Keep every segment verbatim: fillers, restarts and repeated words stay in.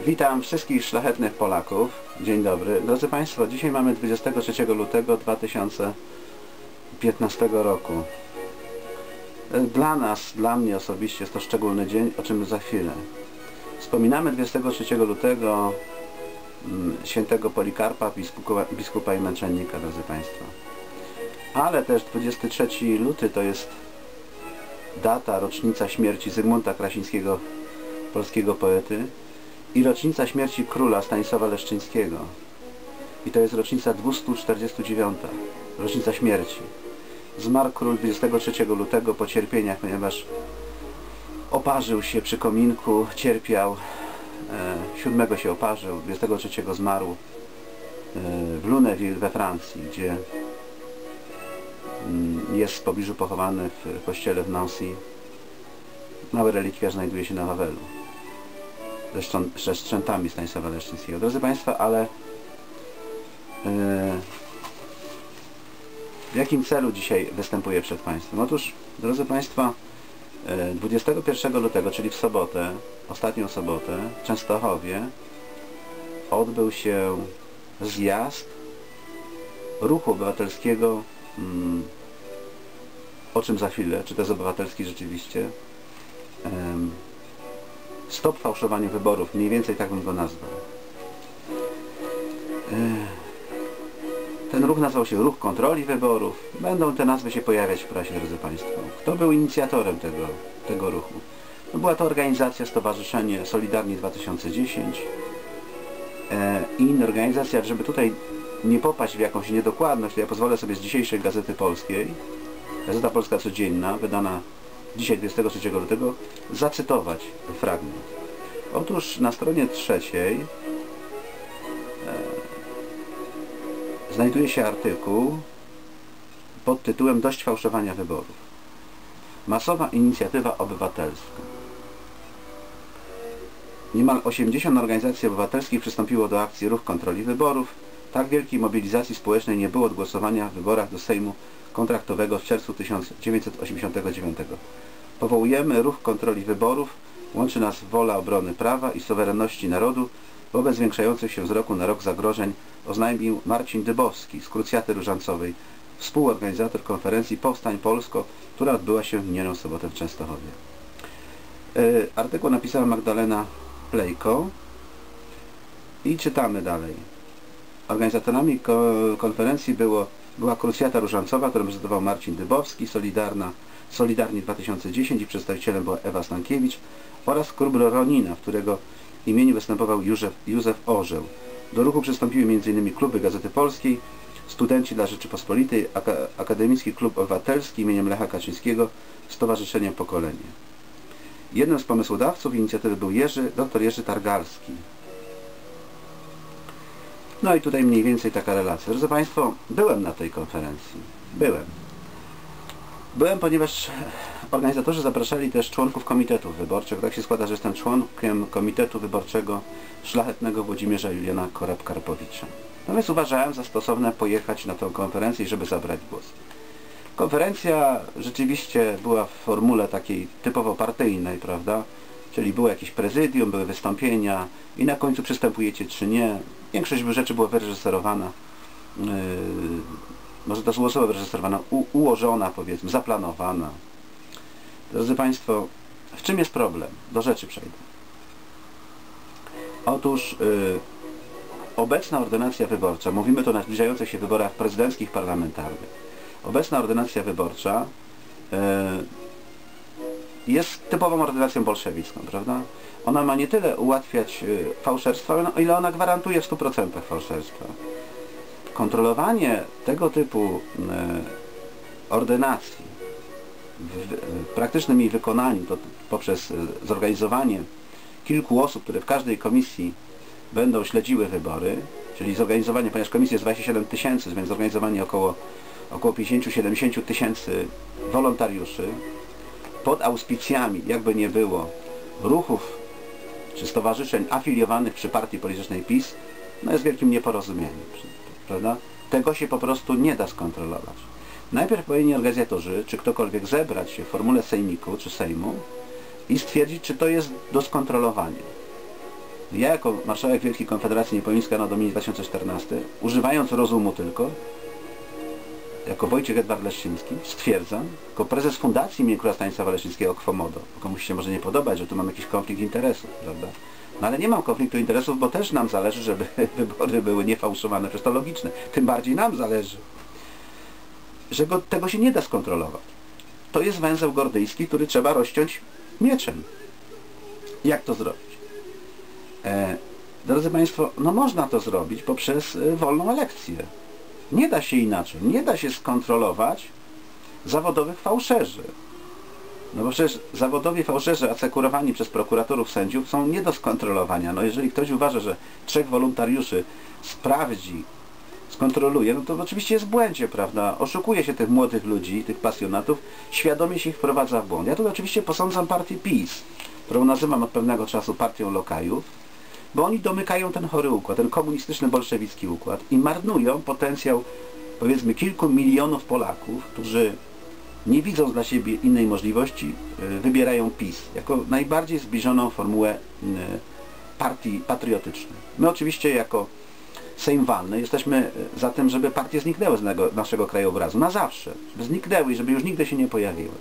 Witam wszystkich szlachetnych Polaków. Dzień dobry. Drodzy Państwo, dzisiaj mamy dwudziestego trzeciego lutego dwa tysiące piętnastego roku. Dla nas, dla mnie osobiście jest to szczególny dzień, o czym za chwilę. Wspominamy dwudziestego trzeciego lutego świętego Polikarpa, biskupa, biskupa i męczennika, drodzy Państwo. Ale też dwudziesty trzeci luty to jest data, rocznica śmierci Zygmunta Krasińskiego, polskiego poety, i rocznica śmierci króla Stanisława Leszczyńskiego. I to jest rocznica dwieście czterdziesta dziewięć. Rocznica śmierci. Zmarł król dwudziestego trzeciego lutego po cierpieniach, ponieważ oparzył się przy kominku, cierpiał. siódmego się oparzył, dwudziestego trzeciego zmarł w Lunéville we Francji, gdzie jest w pobliżu pochowany w kościele w Nancy. Mały relikwiarz znajduje się na Wawelu ze strzętami Stanisława Leszczyńskiego. Drodzy Państwo, ale yy, w jakim celu dzisiaj występuję przed Państwem? Otóż, drodzy Państwo, yy, dwudziestego pierwszego lutego, czyli w sobotę, ostatnią sobotę, w Częstochowie odbył się zjazd ruchu obywatelskiego, yy, o czym za chwilę, czy to jest obywatelski rzeczywiście, yy, Stop fałszowaniu wyborów, mniej więcej tak bym go nazwał. Ten ruch nazywał się Ruch Kontroli Wyborów. Będą te nazwy się pojawiać w prasie, drodzy Państwo. Kto był inicjatorem tego, tego ruchu? No była to organizacja, Stowarzyszenie Solidarni dwa tysiące dziesięć i inna organizacja. Żeby tutaj nie popaść w jakąś niedokładność, to ja pozwolę sobie z dzisiejszej Gazety Polskiej, Gazeta Polska Codzienna, wydana dzisiaj dwudziestego trzeciego lutego, zacytować fragment. Otóż na stronie trzeciej e, znajduje się artykuł pod tytułem Dość fałszowania wyborów. Masowa inicjatywa obywatelska. Niemal osiemdziesiąt organizacji obywatelskich przystąpiło do akcji Ruch Kontroli Wyborów. Tak wielkiej mobilizacji społecznej nie było od głosowania w wyborach do Sejmu kontraktowego w czerwcu tysiąc dziewięćset osiemdziesiątego dziewiątego. Powołujemy Ruch Kontroli Wyborów, łączy nas wola obrony prawa i suwerenności narodu wobec zwiększających się z roku na rok zagrożeń, oznajmił Marcin Dybowski z Krucjaty Różańcowej, współorganizator konferencji Powstań Polsko, która odbyła się w minioną sobotę w Częstochowie. Yy, artykuł napisała Magdalena Plejko i czytamy dalej. Organizatorami ko konferencji było Była Krucjata Różańcowa, którą prezentował Marcin Dybowski, Solidarna, Solidarni dwa tysiące dziesięć i przedstawicielem była Ewa Stankiewicz, oraz klub Ronina, w którego imieniu występował Józef, Józef Orzeł. Do ruchu przystąpiły między innymi kluby Gazety Polskiej, Studenci dla Rzeczypospolitej, Aka Akademicki Klub Obywatelski imieniem Lecha Kaczyńskiego, Stowarzyszenie Pokolenie. Jednym z pomysłodawców inicjatywy był Jerzy, dr Jerzy Targalski. No i tutaj mniej więcej taka relacja. Drodzy Państwo, byłem na tej konferencji. Byłem. Byłem, ponieważ organizatorzy zapraszali też członków komitetów wyborczych. Tak się składa, że jestem członkiem komitetu wyborczego szlachetnego Włodzimierza Juliana Korab-Karpowicza. No więc uważałem za stosowne pojechać na tę konferencję, żeby zabrać głos. Konferencja rzeczywiście była w formule takiej typowo partyjnej, prawda? Czyli było jakieś prezydium, były wystąpienia i na końcu przystępujecie czy nie. Większość rzeczy była wyreżyserowana, yy, może to złe słowo wyreżyserowana, u, ułożona, powiedzmy, zaplanowana. Drodzy Państwo, w czym jest problem? Do rzeczy przejdę. Otóż yy, obecna ordynacja wyborcza, mówimy tu o zbliżających się wyborach prezydenckich, parlamentarnych. Obecna ordynacja wyborcza yy, jest typową ordynacją bolszewicką, prawda? Ona ma nie tyle ułatwiać fałszerstwa, o ile ona gwarantuje w stu procentach fałszerstwa. Kontrolowanie tego typu ordynacji w praktycznym jej wykonaniu to poprzez zorganizowanie kilku osób, które w każdej komisji będą śledziły wybory, czyli zorganizowanie, ponieważ komisji jest dwadzieścia siedem tysięcy, więc zorganizowanie około, około pięćdziesiąt do siedemdziesięciu tysięcy wolontariuszy pod auspicjami, jakby nie było, ruchów czy stowarzyszeń afiliowanych przy partii politycznej PiS, no jest wielkim nieporozumieniem, prawda? Tego się po prostu nie da skontrolować. Najpierw powinni organizatorzy, czy ktokolwiek zebrać się w formule sejmiku czy sejmu i stwierdzić, czy to jest do skontrolowania. Ja jako marszałek Wielkiej Konfederacji Niepołomińska na Domini dwa tysiące czternasty, używając rozumu tylko, jako Wojciech Edward Leszczyński, stwierdzam, jako prezes Fundacji imienia Króla Stanisława Leszczyńskiego Quomodo, bo komuś się może nie podobać, że tu mam jakiś konflikt interesów, prawda? No ale nie mam konfliktu interesów, bo też nam zależy, żeby wybory były niefałszowane, przecież to logiczne. Tym bardziej nam zależy, że go, tego się nie da skontrolować. To jest węzeł gordyjski, który trzeba rozciąć mieczem. Jak to zrobić? E, drodzy Państwo, no można to zrobić poprzez e, wolną elekcję. Nie da się inaczej. Nie da się skontrolować zawodowych fałszerzy. No bo przecież zawodowi fałszerzy asekurowani przez prokuratorów, sędziów są nie do skontrolowania. No jeżeli ktoś uważa, że trzech wolontariuszy sprawdzi, skontroluje, no to oczywiście jest w błędzie, prawda? Oszukuje się tych młodych ludzi, tych pasjonatów, świadomie się ich wprowadza w błąd. Ja tu oczywiście posądzam partię PiS, którą nazywam od pewnego czasu partią lokajów, bo oni domykają ten chory układ, ten komunistyczny, bolszewicki układ i marnują potencjał, powiedzmy, kilku milionów Polaków, którzy nie widząc dla siebie innej możliwości, wybierają PiS jako najbardziej zbliżoną formułę partii patriotycznej. My oczywiście jako Sejm Walny jesteśmy za tym, żeby partie zniknęły z naszego krajobrazu na zawsze, żeby zniknęły i żeby już nigdy się nie pojawiły.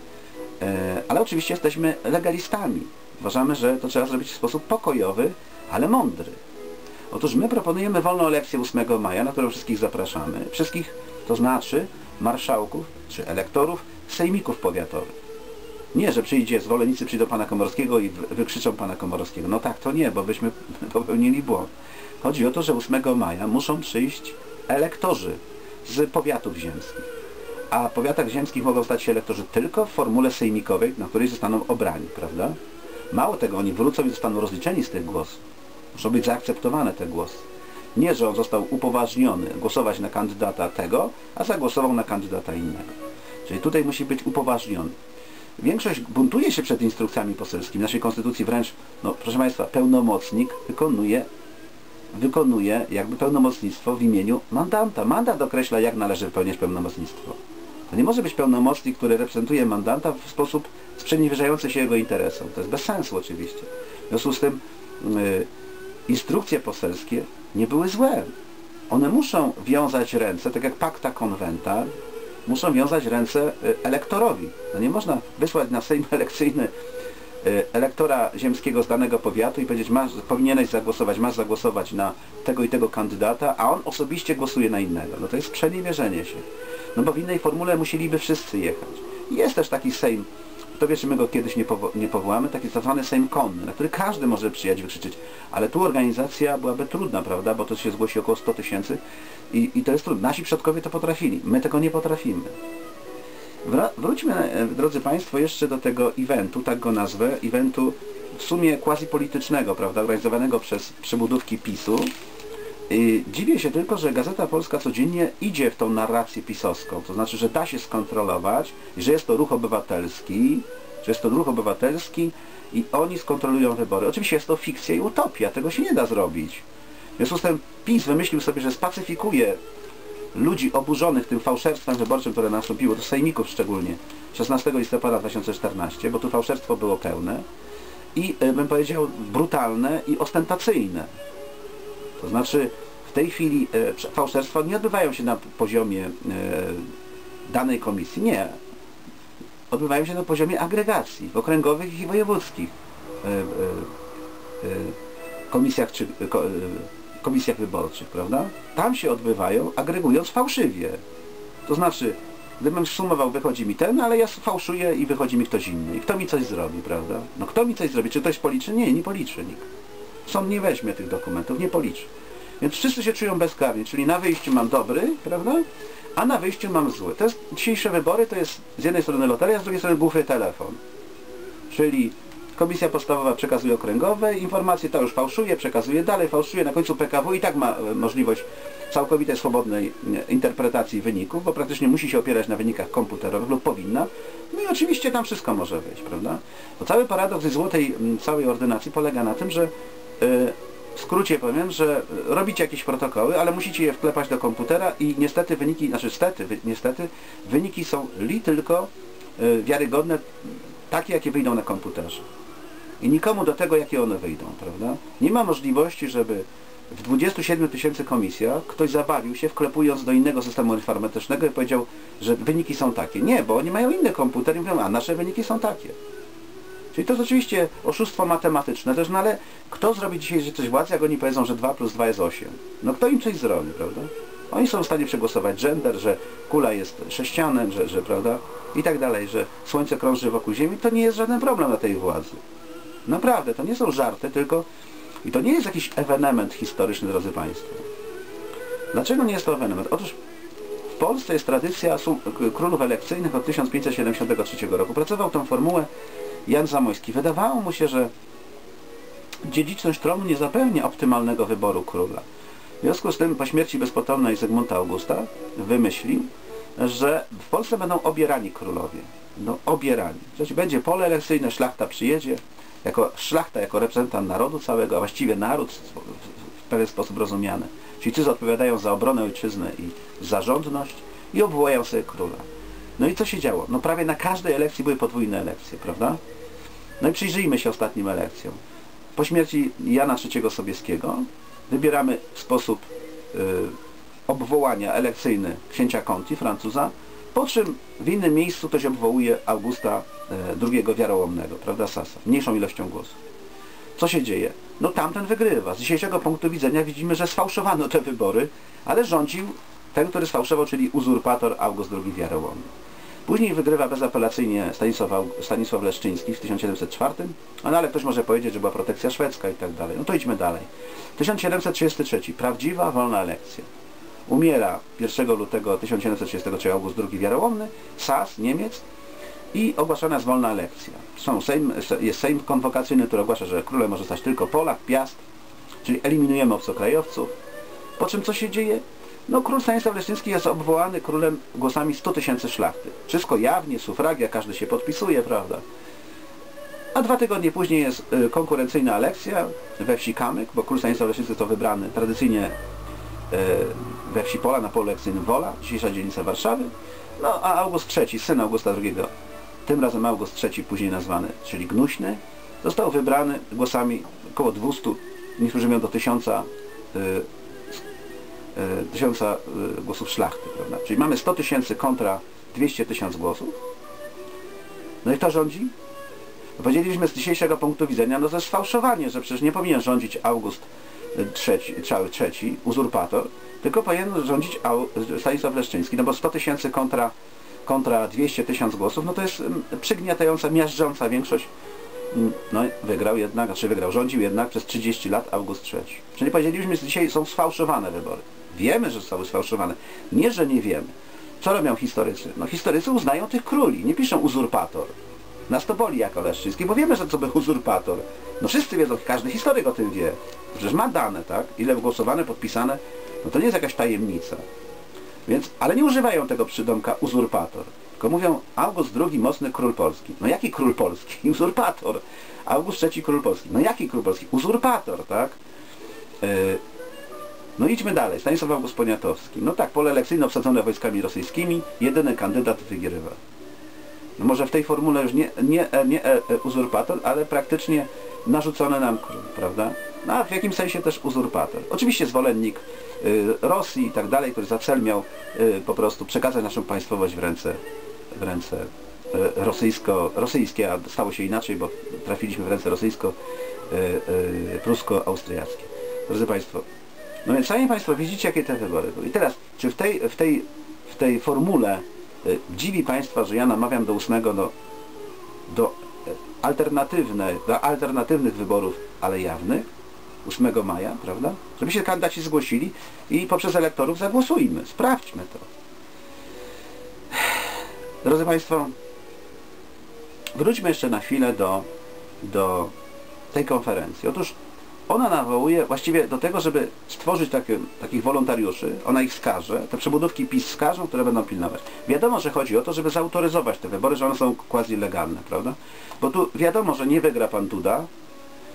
Ale oczywiście jesteśmy legalistami. Uważamy, że to trzeba zrobić w sposób pokojowy, ale mądry. Otóż my proponujemy wolną elekcję ósmego maja, na którą wszystkich zapraszamy. Wszystkich, to znaczy marszałków czy elektorów sejmików powiatowych. Nie, że przyjdzie, zwolennicy przyjdą pana Komorowskiego i wykrzyczą pana Komorowskiego. No tak, to nie, bo byśmy popełnili błąd. Chodzi o to, że ósmego maja muszą przyjść elektorzy z powiatów ziemskich. A w powiatach ziemskich mogą stać się elektorzy tylko w formule sejmikowej, na której zostaną obrani, prawda? Mało tego, oni wrócą i zostaną rozliczeni z tych głosów. Muszą być zaakceptowane te głosy. Nie, że on został upoważniony głosować na kandydata tego, a zagłosował na kandydata innego. Czyli tutaj musi być upoważniony. Większość buntuje się przed instrukcjami poselskimi. W naszej konstytucji wręcz, no proszę Państwa, pełnomocnik wykonuje, wykonuje jakby pełnomocnictwo w imieniu mandanta. Mandat określa, jak należy wypełniać pełnomocnictwo. To nie może być pełnomocnik, który reprezentuje mandanta w sposób sprzeniewierzający się jego interesom. To jest bez sensu oczywiście. W związku z tym yy, instrukcje poselskie nie były złe. One muszą wiązać ręce, tak jak pacta conventa, muszą wiązać ręce elektorowi. No nie można wysłać na sejm elekcyjny elektora ziemskiego z danego powiatu i powiedzieć, masz, powinieneś zagłosować, masz zagłosować na tego i tego kandydata, a on osobiście głosuje na innego. No to jest sprzeniewierzenie się. No bo w innej formule musieliby wszyscy jechać. Jest też taki sejm, kto wie, czy my go kiedyś nie, powo nie powołamy, taki tak zwany sejm konny, na który każdy może przyjechać, wykrzyczeć. Ale tu organizacja byłaby trudna, prawda, bo to się zgłosi około sto tysięcy i, i to jest trudne. Nasi przodkowie to potrafili, my tego nie potrafimy. Wróćmy, drodzy Państwo, jeszcze do tego eventu, tak go nazwę, eventu w sumie quasi-politycznego, prawda, organizowanego przez przybudówki PiSu. I dziwię się tylko, że Gazeta Polska codziennie idzie w tą narrację pisowską, to znaczy, że da się skontrolować, że jest to ruch obywatelski, że jest to ruch obywatelski i oni skontrolują wybory. Oczywiście jest to fikcja i utopia, tego się nie da zrobić. W związku z tym PiS wymyślił sobie, że spacyfikuje ludzi oburzonych tym fałszerstwem wyborczym, które nastąpiło, to sejmików szczególnie, szesnastego listopada dwa tysiące czternastego, bo tu fałszerstwo było pełne i, bym powiedział, brutalne i ostentacyjne. To znaczy, w tej chwili e, fałszerstwa nie odbywają się na poziomie e, danej komisji, nie. Odbywają się na poziomie agregacji, w okręgowych i wojewódzkich e, e, e, komisjach czy ko, e, komisjach wyborczych, prawda? Tam się odbywają, agregując fałszywie. To znaczy, gdybym sumował, wychodzi mi ten, ale ja fałszuję i wychodzi mi ktoś inny. I kto mi coś zrobi, prawda? No kto mi coś zrobi? Czy ktoś policzy? Nie, nie policzy nikt. Sąd nie weźmie tych dokumentów, nie policzy. Więc wszyscy się czują bezkarni, czyli na wyjściu mam dobry, prawda? A na wyjściu mam zły. To jest, dzisiejsze wybory to jest z jednej strony loteria, z drugiej strony głuchy telefon. Czyli Komisja Podstawowa przekazuje okręgowe, informacje to już fałszuje, przekazuje dalej, fałszuje, na końcu P K W i tak ma możliwość całkowitej, swobodnej interpretacji wyników, bo praktycznie musi się opierać na wynikach komputerowych lub powinna. No i oczywiście tam wszystko może wejść, prawda? Bo cały paradoks złotej całej ordynacji polega na tym, że w skrócie powiem, że robicie jakieś protokoły, ale musicie je wklepać do komputera i niestety wyniki, znaczy stety, niestety wyniki są li tylko wiarygodne, takie jakie wyjdą na komputerze. i nikomu do tego, jakie one wyjdą, prawda? Nie ma możliwości, żeby w dwudziestu siedmiu tysięcy komisjach ktoś zabawił się, wklepując do innego systemu informatycznego i powiedział, że wyniki są takie. Nie, bo oni mają inne komputery i mówią, a nasze wyniki są takie. Czyli to jest oczywiście oszustwo matematyczne też, no ale kto zrobi dzisiaj coś władzy, jak oni powiedzą, że dwa plus dwa jest osiem? No kto im coś zrobi, prawda? Oni są w stanie przegłosować gender, że kula jest sześcianem, że, że prawda? I tak dalej, że Słońce krąży wokół Ziemi. To nie jest żaden problem dla tej władzy. Naprawdę, to nie są żarty, tylko... I to nie jest jakiś ewenement historyczny, drodzy Państwo. Dlaczego nie jest to ewenement? Otóż w Polsce jest tradycja królów elekcyjnych od tysiąc pięćset siedemdziesiątego trzeciego roku. Pracował tę formułę Jan Zamoyski. Wydawało mu się, że dziedziczność tronu nie zapewnia optymalnego wyboru króla. W związku z tym po śmierci bezpotomnej Zygmunta Augusta wymyślił, że w Polsce będą obierani królowie. No, obierani. Czyli będzie pole elekcyjne, szlachta przyjedzie, jako szlachta, jako reprezentant narodu całego, a właściwie naród w pewien sposób rozumiany. Czyli ci, co odpowiadają za obronę ojczyzny i zarządność i obwołają sobie króla. No i co się działo? No prawie na każdej elekcji były podwójne elekcje, prawda? No i przyjrzyjmy się ostatnim elekcjom. Po śmierci Jana trzeciego Sobieskiego wybieramy sposób y, obwołania elekcyjny księcia Conti, Francuza, po czym w innym miejscu ktoś obwołuje Augusta y, drugiego Wiarołomnego, prawda, Sasa, mniejszą ilością głosów. Co się dzieje? No tamten wygrywa. Z dzisiejszego punktu widzenia widzimy, że sfałszowano te wybory, ale rządził ten, który sfałszował, czyli uzurpator August drugi Wiarołomny. Później wygrywa bezapelacyjnie Stanisław, Stanisław Leszczyński w tysiąc siedemset czwartym, no ale ktoś może powiedzieć, że była protekcja szwedzka i tak dalej. No to idźmy dalej. tysiąc siedemset trzydziesty trzeci. Prawdziwa, wolna elekcja. Umiera pierwszego lutego tysiąc siedemset trzydziestego trzeciego August drugi Wiarołomny, Sas, Niemiec, i ogłaszana jest wolna elekcja. Są Sejm, jest Sejm konwokacyjny, który ogłasza, że królem może stać tylko Polak, Piast, czyli eliminujemy obcokrajowców. Po czym co się dzieje? No król Stanisław Leszczyński jest obwołany królem głosami stu tysięcy szlachty. Wszystko jawnie, sufragia, każdy się podpisuje, prawda? A dwa tygodnie później jest y, konkurencyjna elekcja we wsi Kamyk, bo król Stanisław Leszczyński to wybrany tradycyjnie y, we wsi Pola, na polu elekcyjnym Wola, dzisiejsza dzielnica Warszawy. No a August trzeci, syn Augusta drugiego, tym razem August trzeci, później nazwany, czyli Gnuśny, został wybrany głosami około dwustu, niektórzy mówią do tysiąca, y, y, tysiąca y, głosów szlachty, prawda? Czyli mamy sto tysięcy kontra dwieście tysięcy głosów. No i kto rządzi? Powiedzieliśmy z dzisiejszego punktu widzenia, no to jest sfałszowanie, że przecież nie powinien rządzić August trzeci, trzeci uzurpator, tylko powinien rządzić Stanisław Leszczyński, no bo sto tysięcy kontra, kontra dwieście tysięcy głosów, no to jest przygniatająca, miażdżąca większość. No wygrał jednak, znaczy wygrał, rządził jednak przez trzydzieści lat August trzeci. Czyli powiedzieliśmy, że dzisiaj są sfałszowane wybory. Wiemy, że zostały sfałszowane. Nie, że nie wiemy. Co robią historycy? No historycy uznają tych króli, nie piszą uzurpator. Nas to boli jako Leszczyński, bo wiemy, że to był uzurpator. No wszyscy wiedzą, każdy historyk o tym wie. Przecież ma dane, tak? Ile głosowane, podpisane. No to nie jest jakaś tajemnica. Więc, ale nie używają tego przydomka uzurpator. Tylko mówią August drugi, mocny król polski. No jaki król polski? Uzurpator. August trzeci, król polski. No jaki król polski? Uzurpator, tak? Yy, no idźmy dalej. Stanisław August Poniatowski. No tak, pole elekcyjne obsadzone wojskami rosyjskimi. Jedyny kandydat wygrywa. No może w tej formule już nie, nie, nie e, e, uzurpator, ale praktycznie narzucony nam król, prawda? No a w jakimś sensie też uzurpator. Oczywiście zwolennik y, Rosji i tak dalej, który za cel miał y, po prostu przekazać naszą państwowość w ręce, w ręce y, rosyjsko, rosyjskie, a stało się inaczej, bo trafiliśmy w ręce rosyjsko-prusko-austriackie. Drodzy Państwo, no więc sami Państwo widzicie, jakie te wybory były. I teraz, czy w tej, w tej, w tej formule y, dziwi Państwa, że ja namawiam do ósmego do, do, alternatywne, do alternatywnych wyborów, ale jawnych, ósmego maja, prawda? Żeby się kandydaci zgłosili i poprzez elektorów zagłosujmy. Sprawdźmy to. Drodzy Państwo, wróćmy jeszcze na chwilę do, do tej konferencji. Otóż ona nawołuje właściwie do tego, żeby stworzyć takie, takich wolontariuszy, ona ich wskaże, te przebudówki PiS wskażą, które będą pilnować. Wiadomo, że chodzi o to, żeby zautoryzować te wybory, że one są quasi legalne, prawda? Bo tu wiadomo, że nie wygra pan Duda,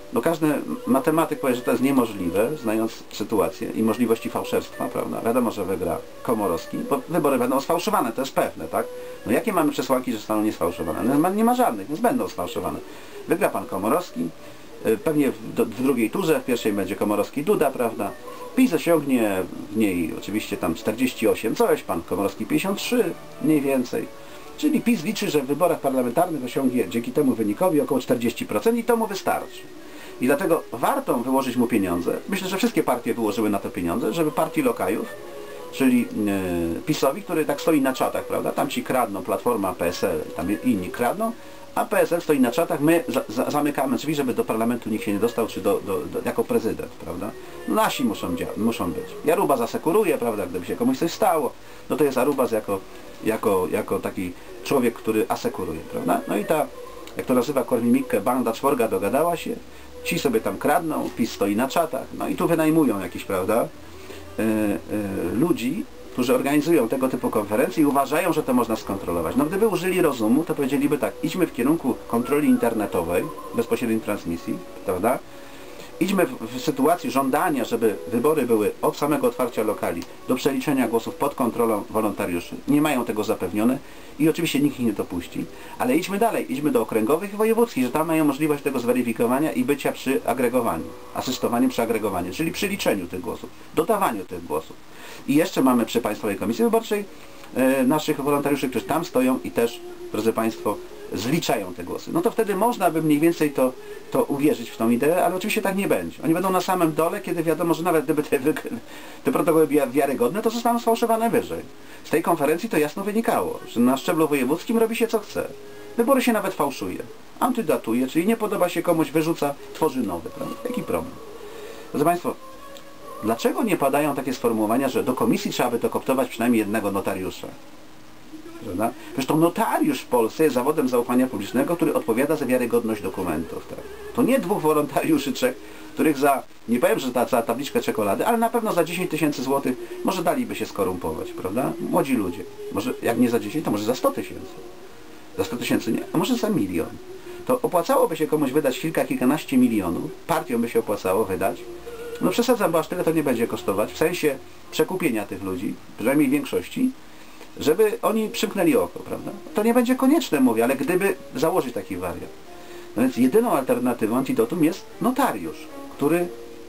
No każdy matematyk powie, że to jest niemożliwe, znając sytuację i możliwości fałszerstwa, prawda? Wiadomo, że wygra Komorowski, bo wybory będą sfałszowane, to jest pewne, tak? No jakie mamy przesłanki, że zostaną niesfałszowane? No, nie ma żadnych, więc będą sfałszowane. Wygra pan Komorowski, pewnie w, do, w drugiej turze, w pierwszej będzie Komorowski-Duda, prawda? PiS osiągnie w niej oczywiście tam czterdzieści osiem, coś, pan Komorowski pięćdziesiąt trzy, mniej więcej. Czyli PiS liczy, że w wyborach parlamentarnych osiągnie dzięki temu wynikowi około czterdzieści procent i to mu wystarczy. I dlatego warto wyłożyć mu pieniądze. Myślę, że wszystkie partie wyłożyły na to pieniądze, żeby partii lokajów, czyli yy, PiS-owi, który tak stoi na czatach, prawda? Tam ci kradną, Platforma, P S L, tam inni kradną, a P S L stoi na czatach, my za, za, zamykamy drzwi, żeby do parlamentu nikt się nie dostał, czy do, do, do, jako prezydent, prawda? No nasi muszą, muszą być. Jarubas asekuruje, prawda, gdyby się komuś coś stało, no to jest Jarubas jako, jako, jako taki człowiek, który asekuruje, prawda? No i ta, jak to nazywa Korwin-Mikke, banda czworga dogadała się, ci sobie tam kradną, PiS stoi na czatach, no i tu wynajmują jakiś, prawda, yy, yy, ludzi, którzy organizują tego typu konferencje i uważają, że to można skontrolować. No gdyby użyli rozumu, to powiedzieliby tak, idźmy w kierunku kontroli internetowej, bezpośredniej transmisji, prawda? Idźmy w, w sytuacji żądania, żeby wybory były od samego otwarcia lokali do przeliczenia głosów pod kontrolą wolontariuszy. Nie mają tego zapewnione i oczywiście nikt ich nie dopuści. Ale idźmy dalej, idźmy do okręgowych i wojewódzkich, że tam mają możliwość tego zweryfikowania i bycia przy agregowaniu, asystowaniu przy agregowaniu, czyli przy liczeniu tych głosów, dodawaniu tych głosów. I jeszcze mamy przy Państwowej Komisji Wyborczej e, naszych wolontariuszy, którzy tam stoją i też, drodzy Państwo, zliczają te głosy. No to wtedy można by mniej więcej to, to uwierzyć w tą ideę, ale oczywiście tak nie będzie. Oni będą na samym dole, kiedy wiadomo, że nawet gdyby te, te protokoły były wiarygodne, to zostaną sfałszowane wyżej. Z tej konferencji to jasno wynikało, że na szczeblu wojewódzkim robi się co chce. Wybory się nawet fałszuje, antydatuje, czyli nie podoba się komuś, wyrzuca, tworzy nowy. Prawda? Jaki problem? Drodzy Państwo, dlaczego nie padają takie sformułowania, że do komisji trzeba by dokoptować przynajmniej jednego notariusza? Prawda? Zresztą notariusz w Polsce jest zawodem zaufania publicznego, który odpowiada za wiarygodność dokumentów. Tak? To nie dwóch wolontariuszy, trzech, których za, nie powiem, że za, za tabliczkę czekolady, ale na pewno za dziesięć tysięcy złotych może daliby się skorumpować, prawda? Młodzi ludzie. Może jak nie za dziesięć, to może za sto tysięcy. Za sto tysięcy nie, a może za milion. To opłacałoby się komuś wydać kilka, kilkanaście milionów, partiom by się opłacało wydać. No przesadzam, bo aż tyle to nie będzie kosztować, w sensie przekupienia tych ludzi, przynajmniej większości, żeby oni przymknęli oko, prawda? To nie będzie konieczne, mówię, ale gdyby założyć taki wariant. No więc jedyną alternatywą antidotum jest notariusz, który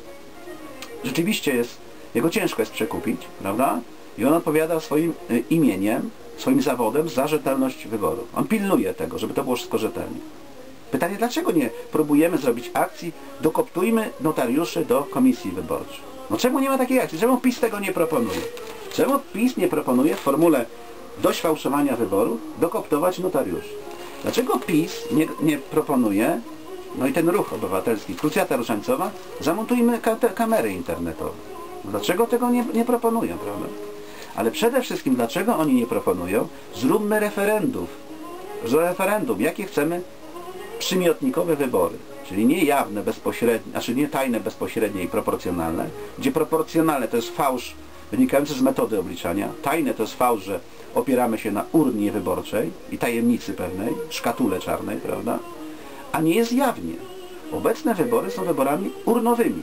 rzeczywiście jest, jego ciężko jest przekupić, prawda? I on odpowiada swoim y, imieniem, swoim zawodem za rzetelność wyboru. On pilnuje tego, żeby to było wszystko rzetelnie. Pytanie, dlaczego nie próbujemy zrobić akcji, dokoptujmy notariuszy do komisji wyborczej? No czemu nie ma takiej akcji? Czemu PiS tego nie proponuje? Czemu PiS nie proponuje w formule dość fałszowania wyborów dokoptować notariuszy? Dlaczego PiS nie, nie proponuje, no i ten ruch obywatelski, Krucjata Różańcowa, zamontujmy ka kamery internetowe? Dlaczego tego nie, nie proponują, prawda? Ale przede wszystkim, dlaczego oni nie proponują? Zróbmy referendum. Referendum, jakie chcemy przymiotnikowe wybory, czyli nie jawne, bezpośrednie, znaczy nie tajne, bezpośrednie i proporcjonalne, gdzie proporcjonalne to jest fałsz wynikający z metody obliczania, tajne to jest fałsz, że opieramy się na urnie wyborczej i tajemnicy pewnej, szkatule czarnej, prawda? A nie jest jawnie. Obecne wybory są wyborami urnowymi.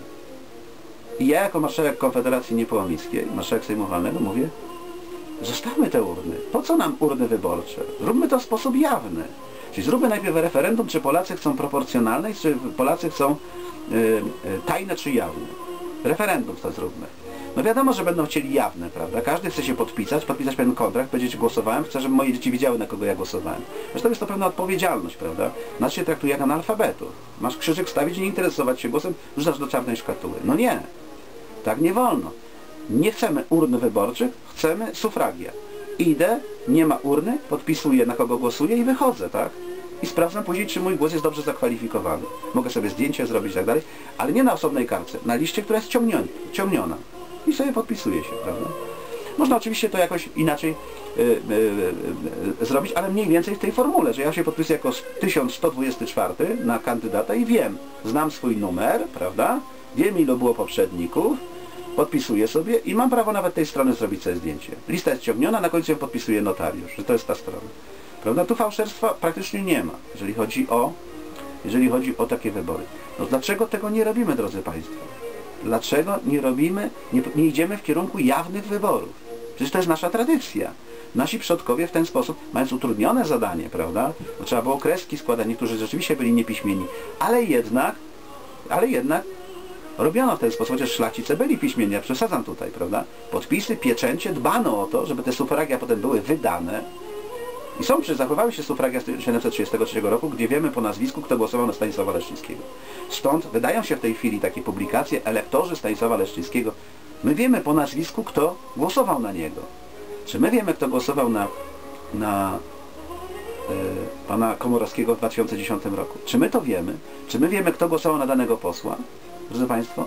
I ja jako marszałek Konfederacji Niepołomickiej, marszałek Sejmu Walnego mówię, zostawmy te urny. Po co nam urny wyborcze? Zróbmy to w sposób jawny. Czyli zróbmy najpierw referendum, czy Polacy chcą proporcjonalne, czy Polacy chcą y, y, tajne, czy jawne. Referendum to zróbmy. No wiadomo, że będą chcieli jawne, prawda? Każdy chce się podpisać, podpisać pewien kontrakt, powiedzieć, głosowałem, chcę, żeby moje dzieci wiedziały, na kogo ja głosowałem. Zresztą jest to pewna odpowiedzialność, prawda? Nas się traktuje jak analfabetów. Masz krzyżyk stawić i nie interesować się głosem, rzucasz do czarnej szkatuły. No nie. Tak nie wolno. Nie chcemy urn wyborczych, chcemy sufragia. Idę, nie ma urny, podpisuję, na kogo głosuję i wychodzę, tak? I sprawdzam później, czy mój głos jest dobrze zakwalifikowany. Mogę sobie zdjęcie zrobić i tak dalej, ale nie na osobnej kartce, na liście, która jest ciągniona. I sobie podpisuje się, prawda? Można oczywiście to jakoś inaczej yy, yy, yy, zrobić, ale mniej więcej w tej formule, że ja się podpisuję jako tysiąc sto dwudziesty czwarty na kandydata i wiem, znam swój numer, prawda? Wiem, ilu było poprzedników, podpisuję sobie i mam prawo nawet tej strony zrobić sobie zdjęcie. Lista jest ciągniona, na końcu ją podpisuje notariusz, że to jest ta strona. Prawda? Tu fałszerstwa praktycznie nie ma, jeżeli chodzi o jeżeli chodzi o takie wybory. No dlaczego tego nie robimy, drodzy Państwo? Dlaczego nie robimy, nie, nie idziemy w kierunku jawnych wyborów? Przecież to jest nasza tradycja. Nasi przodkowie w ten sposób, mając utrudnione zadanie, prawda? Bo trzeba było kreski składać, niektórzy rzeczywiście byli niepiśmieni, ale jednak, ale jednak robiono w ten sposób, chociaż szlachcice byli piśmienni, ja przesadzam tutaj, prawda? Podpisy, pieczęcie, dbano o to, żeby te sufragia potem były wydane. I są, czy zachowały się sufragia z tysiąc siedemset trzydziestego trzeciego roku, gdzie wiemy po nazwisku, kto głosował na Stanisława Leszczyńskiego. Stąd wydają się w tej chwili takie publikacje, elektorzy Stanisława Leszczyńskiego. My wiemy po nazwisku, kto głosował na niego. Czy my wiemy, kto głosował na, na yy, pana Komorowskiego w dwa tysiące dziesiątym roku? Czy my to wiemy? Czy my wiemy, kto głosował na danego posła? Drodzy Państwo?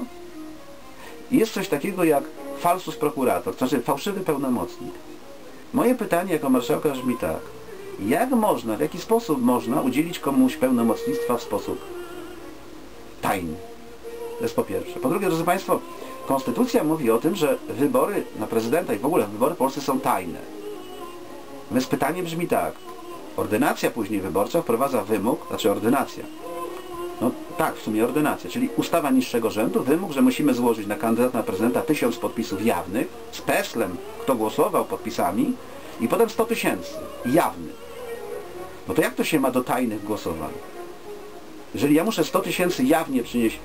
Jest coś takiego jak falsus prokurator, to znaczy fałszywy pełnomocnik. Moje pytanie jako marszałka brzmi tak. Jak można, w jaki sposób można udzielić komuś pełnomocnictwa w sposób tajny? To jest po pierwsze. Po drugie, drodzy Państwo, Konstytucja mówi o tym, że wybory na prezydenta i w ogóle wybory w Polsce są tajne. Więc pytanie brzmi tak. Ordynacja później wyborcza wprowadza wymóg, znaczy ordynacja. No tak, w sumie ordynacja, czyli ustawa niższego rzędu, wymóg, że musimy złożyć na kandydata na prezydenta tysiąc podpisów jawnych, z peslem, kto głosował podpisami, i potem sto tysięcy jawnych. No to jak to się ma do tajnych głosowań? Jeżeli ja muszę sto tysięcy jawnie przynieść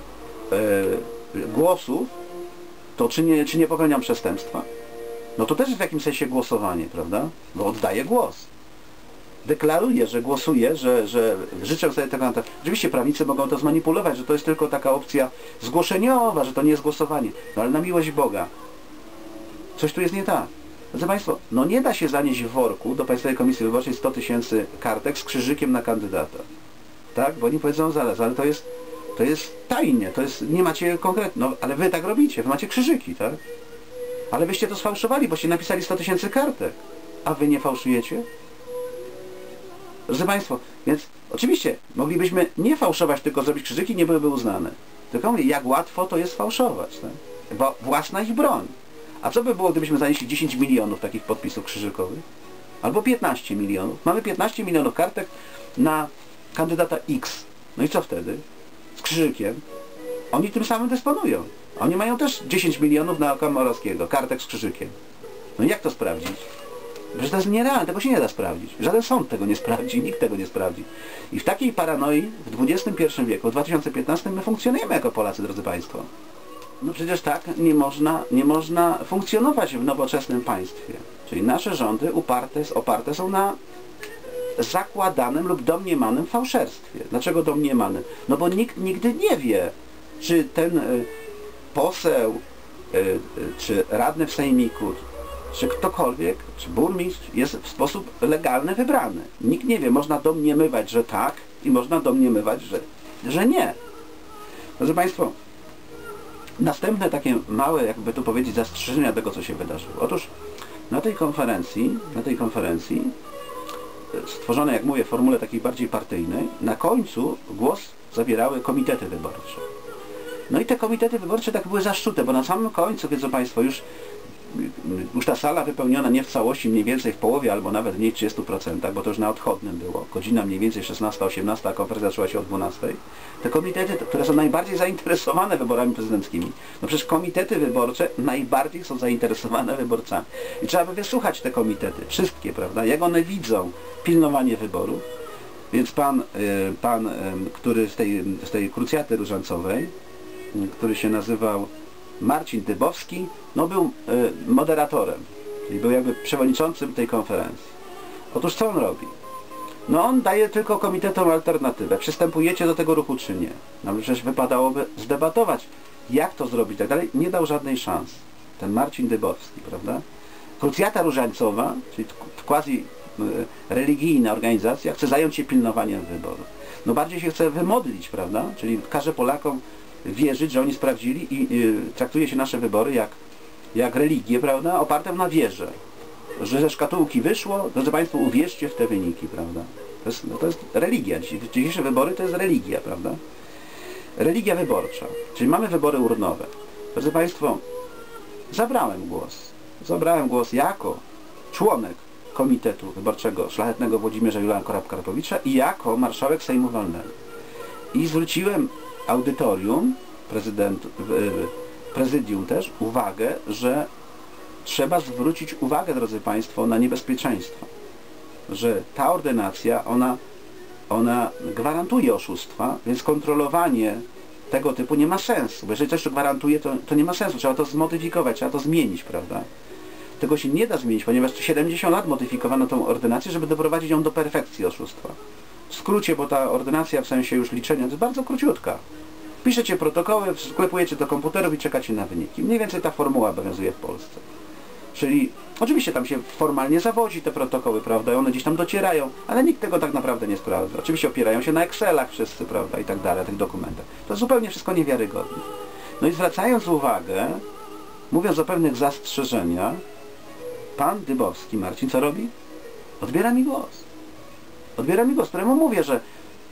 yy, głosów, to czy nie, czy nie popełniam przestępstwa? No to też jest w jakimś sensie głosowanie, prawda? Bo oddaję głos. Deklaruję, że głosuję, że, że życzę sobie tego. Oczywiście prawnicy mogą to zmanipulować, że to jest tylko taka opcja zgłoszeniowa, że to nie jest głosowanie. No ale na miłość Boga. Coś tu jest nie tak. Drodzy Państwo, no nie da się zanieść w worku do Państwowej Komisji Wyborczej sto tysięcy kartek z krzyżykiem na kandydata. Tak? Bo oni powiedzą zaraz, ale to jest, to jest tajnie, to jest, nie macie konkretnie, no ale wy tak robicie, wy macie krzyżyki, tak? Ale wyście to sfałszowali, boście napisali sto tysięcy kartek, a wy nie fałszujecie? Drodzy Państwo, więc oczywiście moglibyśmy nie fałszować, tylko zrobić krzyżyki, nie byłyby uznane. Tylko mówię, jak łatwo to jest fałszować, tak? Bo własna ich broń. A co by było, gdybyśmy zanieśli dziesięć milionów takich podpisów krzyżykowych? Albo piętnaście milionów. Mamy piętnaście milionów kartek na kandydata X. No i co wtedy? Z krzyżykiem. Oni tym samym dysponują. Oni mają też dziesięć milionów na Komorowskiego, kartek z krzyżykiem. No i jak to sprawdzić? Przecież to jest nierealne, tego się nie da sprawdzić. Żaden sąd tego nie sprawdzi, nikt tego nie sprawdzi. I w takiej paranoi w dwudziestym pierwszym wieku, w dwa tysiące piętnastym my funkcjonujemy jako Polacy, drodzy Państwo. No przecież tak nie można, nie można funkcjonować w nowoczesnym państwie. Czyli nasze rządy uparte, oparte są na zakładanym lub domniemanym fałszerstwie. Dlaczego domniemanym? No bo nikt nigdy nie wie, czy ten y, poseł, y, y, czy radny w sejmiku, czy ktokolwiek, czy burmistrz jest w sposób legalny wybrany. Nikt nie wie, można domniemywać, że tak i można domniemywać, że, że nie. Drodzy Państwo, następne takie małe, jakby tu powiedzieć, zastrzeżenia tego, co się wydarzyło. Otóż na tej konferencji, na tej konferencji, stworzonej, jak mówię, w formule takiej bardziej partyjnej, na końcu głos zabierały komitety wyborcze. No i te komitety wyborcze tak były zaszczute, bo na samym końcu, wiedzą Państwo, już już ta sala wypełniona nie w całości, mniej więcej w połowie, albo nawet mniej trzydziestu procentach, bo to już na odchodnym było. Godzina mniej więcej szesnasta osiemnasta, a konferencja zaczęła się o dwunastej. Te komitety, które są najbardziej zainteresowane wyborami prezydenckimi, no przecież komitety wyborcze najbardziej są zainteresowane wyborcami. I trzeba by wysłuchać te komitety, wszystkie, prawda, jak one widzą pilnowanie wyborów. Więc pan, pan który z tej, z tej krucjaty różańcowej, który się nazywał Marcin Dybowski, no był y, moderatorem, czyli był jakby przewodniczącym tej konferencji. Otóż co on robi? No on daje tylko komitetom alternatywę. Przystępujecie do tego ruchu czy nie? No przecież wypadałoby zdebatować, jak to zrobić, tak dalej. Nie dał żadnej szansy. Ten Marcin Dybowski, prawda? Krucjata Różańcowa, czyli quasi y, religijna organizacja, chce zająć się pilnowaniem wyborów. No bardziej się chce wymodlić, prawda? Czyli każe Polakom wierzyć, że oni sprawdzili i y, traktuje się nasze wybory jak, jak religię, prawda, opartą na wierze. Że ze szkatułki wyszło, drodzy Państwo, uwierzcie w te wyniki, prawda. To jest, no to jest religia. Dzisiejsze wybory to jest religia, prawda. Religia wyborcza. Czyli mamy wybory urnowe. Drodzy Państwo, zabrałem głos. Zabrałem głos jako członek Komitetu Wyborczego Szlachetnego Włodzimierza Juliana Korab-Karpowicza i jako marszałek Sejmu Walnego. I zwróciłem audytorium, prezydent, prezydium też, uwagę, że trzeba zwrócić uwagę, drodzy Państwo, na niebezpieczeństwo. Że ta ordynacja, ona, ona gwarantuje oszustwa, więc kontrolowanie tego typu nie ma sensu. Bo jeżeli coś to gwarantuje, to, to nie ma sensu. Trzeba to zmodyfikować, trzeba to zmienić, prawda? Tego się nie da zmienić, ponieważ siedemdziesiąt lat modyfikowano tą ordynację, żeby doprowadzić ją do perfekcji oszustwa. W skrócie, bo ta ordynacja w sensie już liczenia to jest bardzo króciutka. Piszecie protokoły, sklepujecie do komputerów i czekacie na wyniki. Mniej więcej ta formuła obowiązuje w Polsce. Czyli oczywiście tam się formalnie zawodzi te protokoły, prawda, i one gdzieś tam docierają, ale nikt tego tak naprawdę nie sprawdza. Oczywiście opierają się na Excelach wszyscy, prawda, i tak dalej, tych dokumentach. To zupełnie wszystko niewiarygodne. No i zwracając uwagę, mówiąc o pewnych zastrzeżeniach, pan Dybowski, Marcin, co robi? Odbiera mi głos. Odbiera mi głos, któremu mówię, że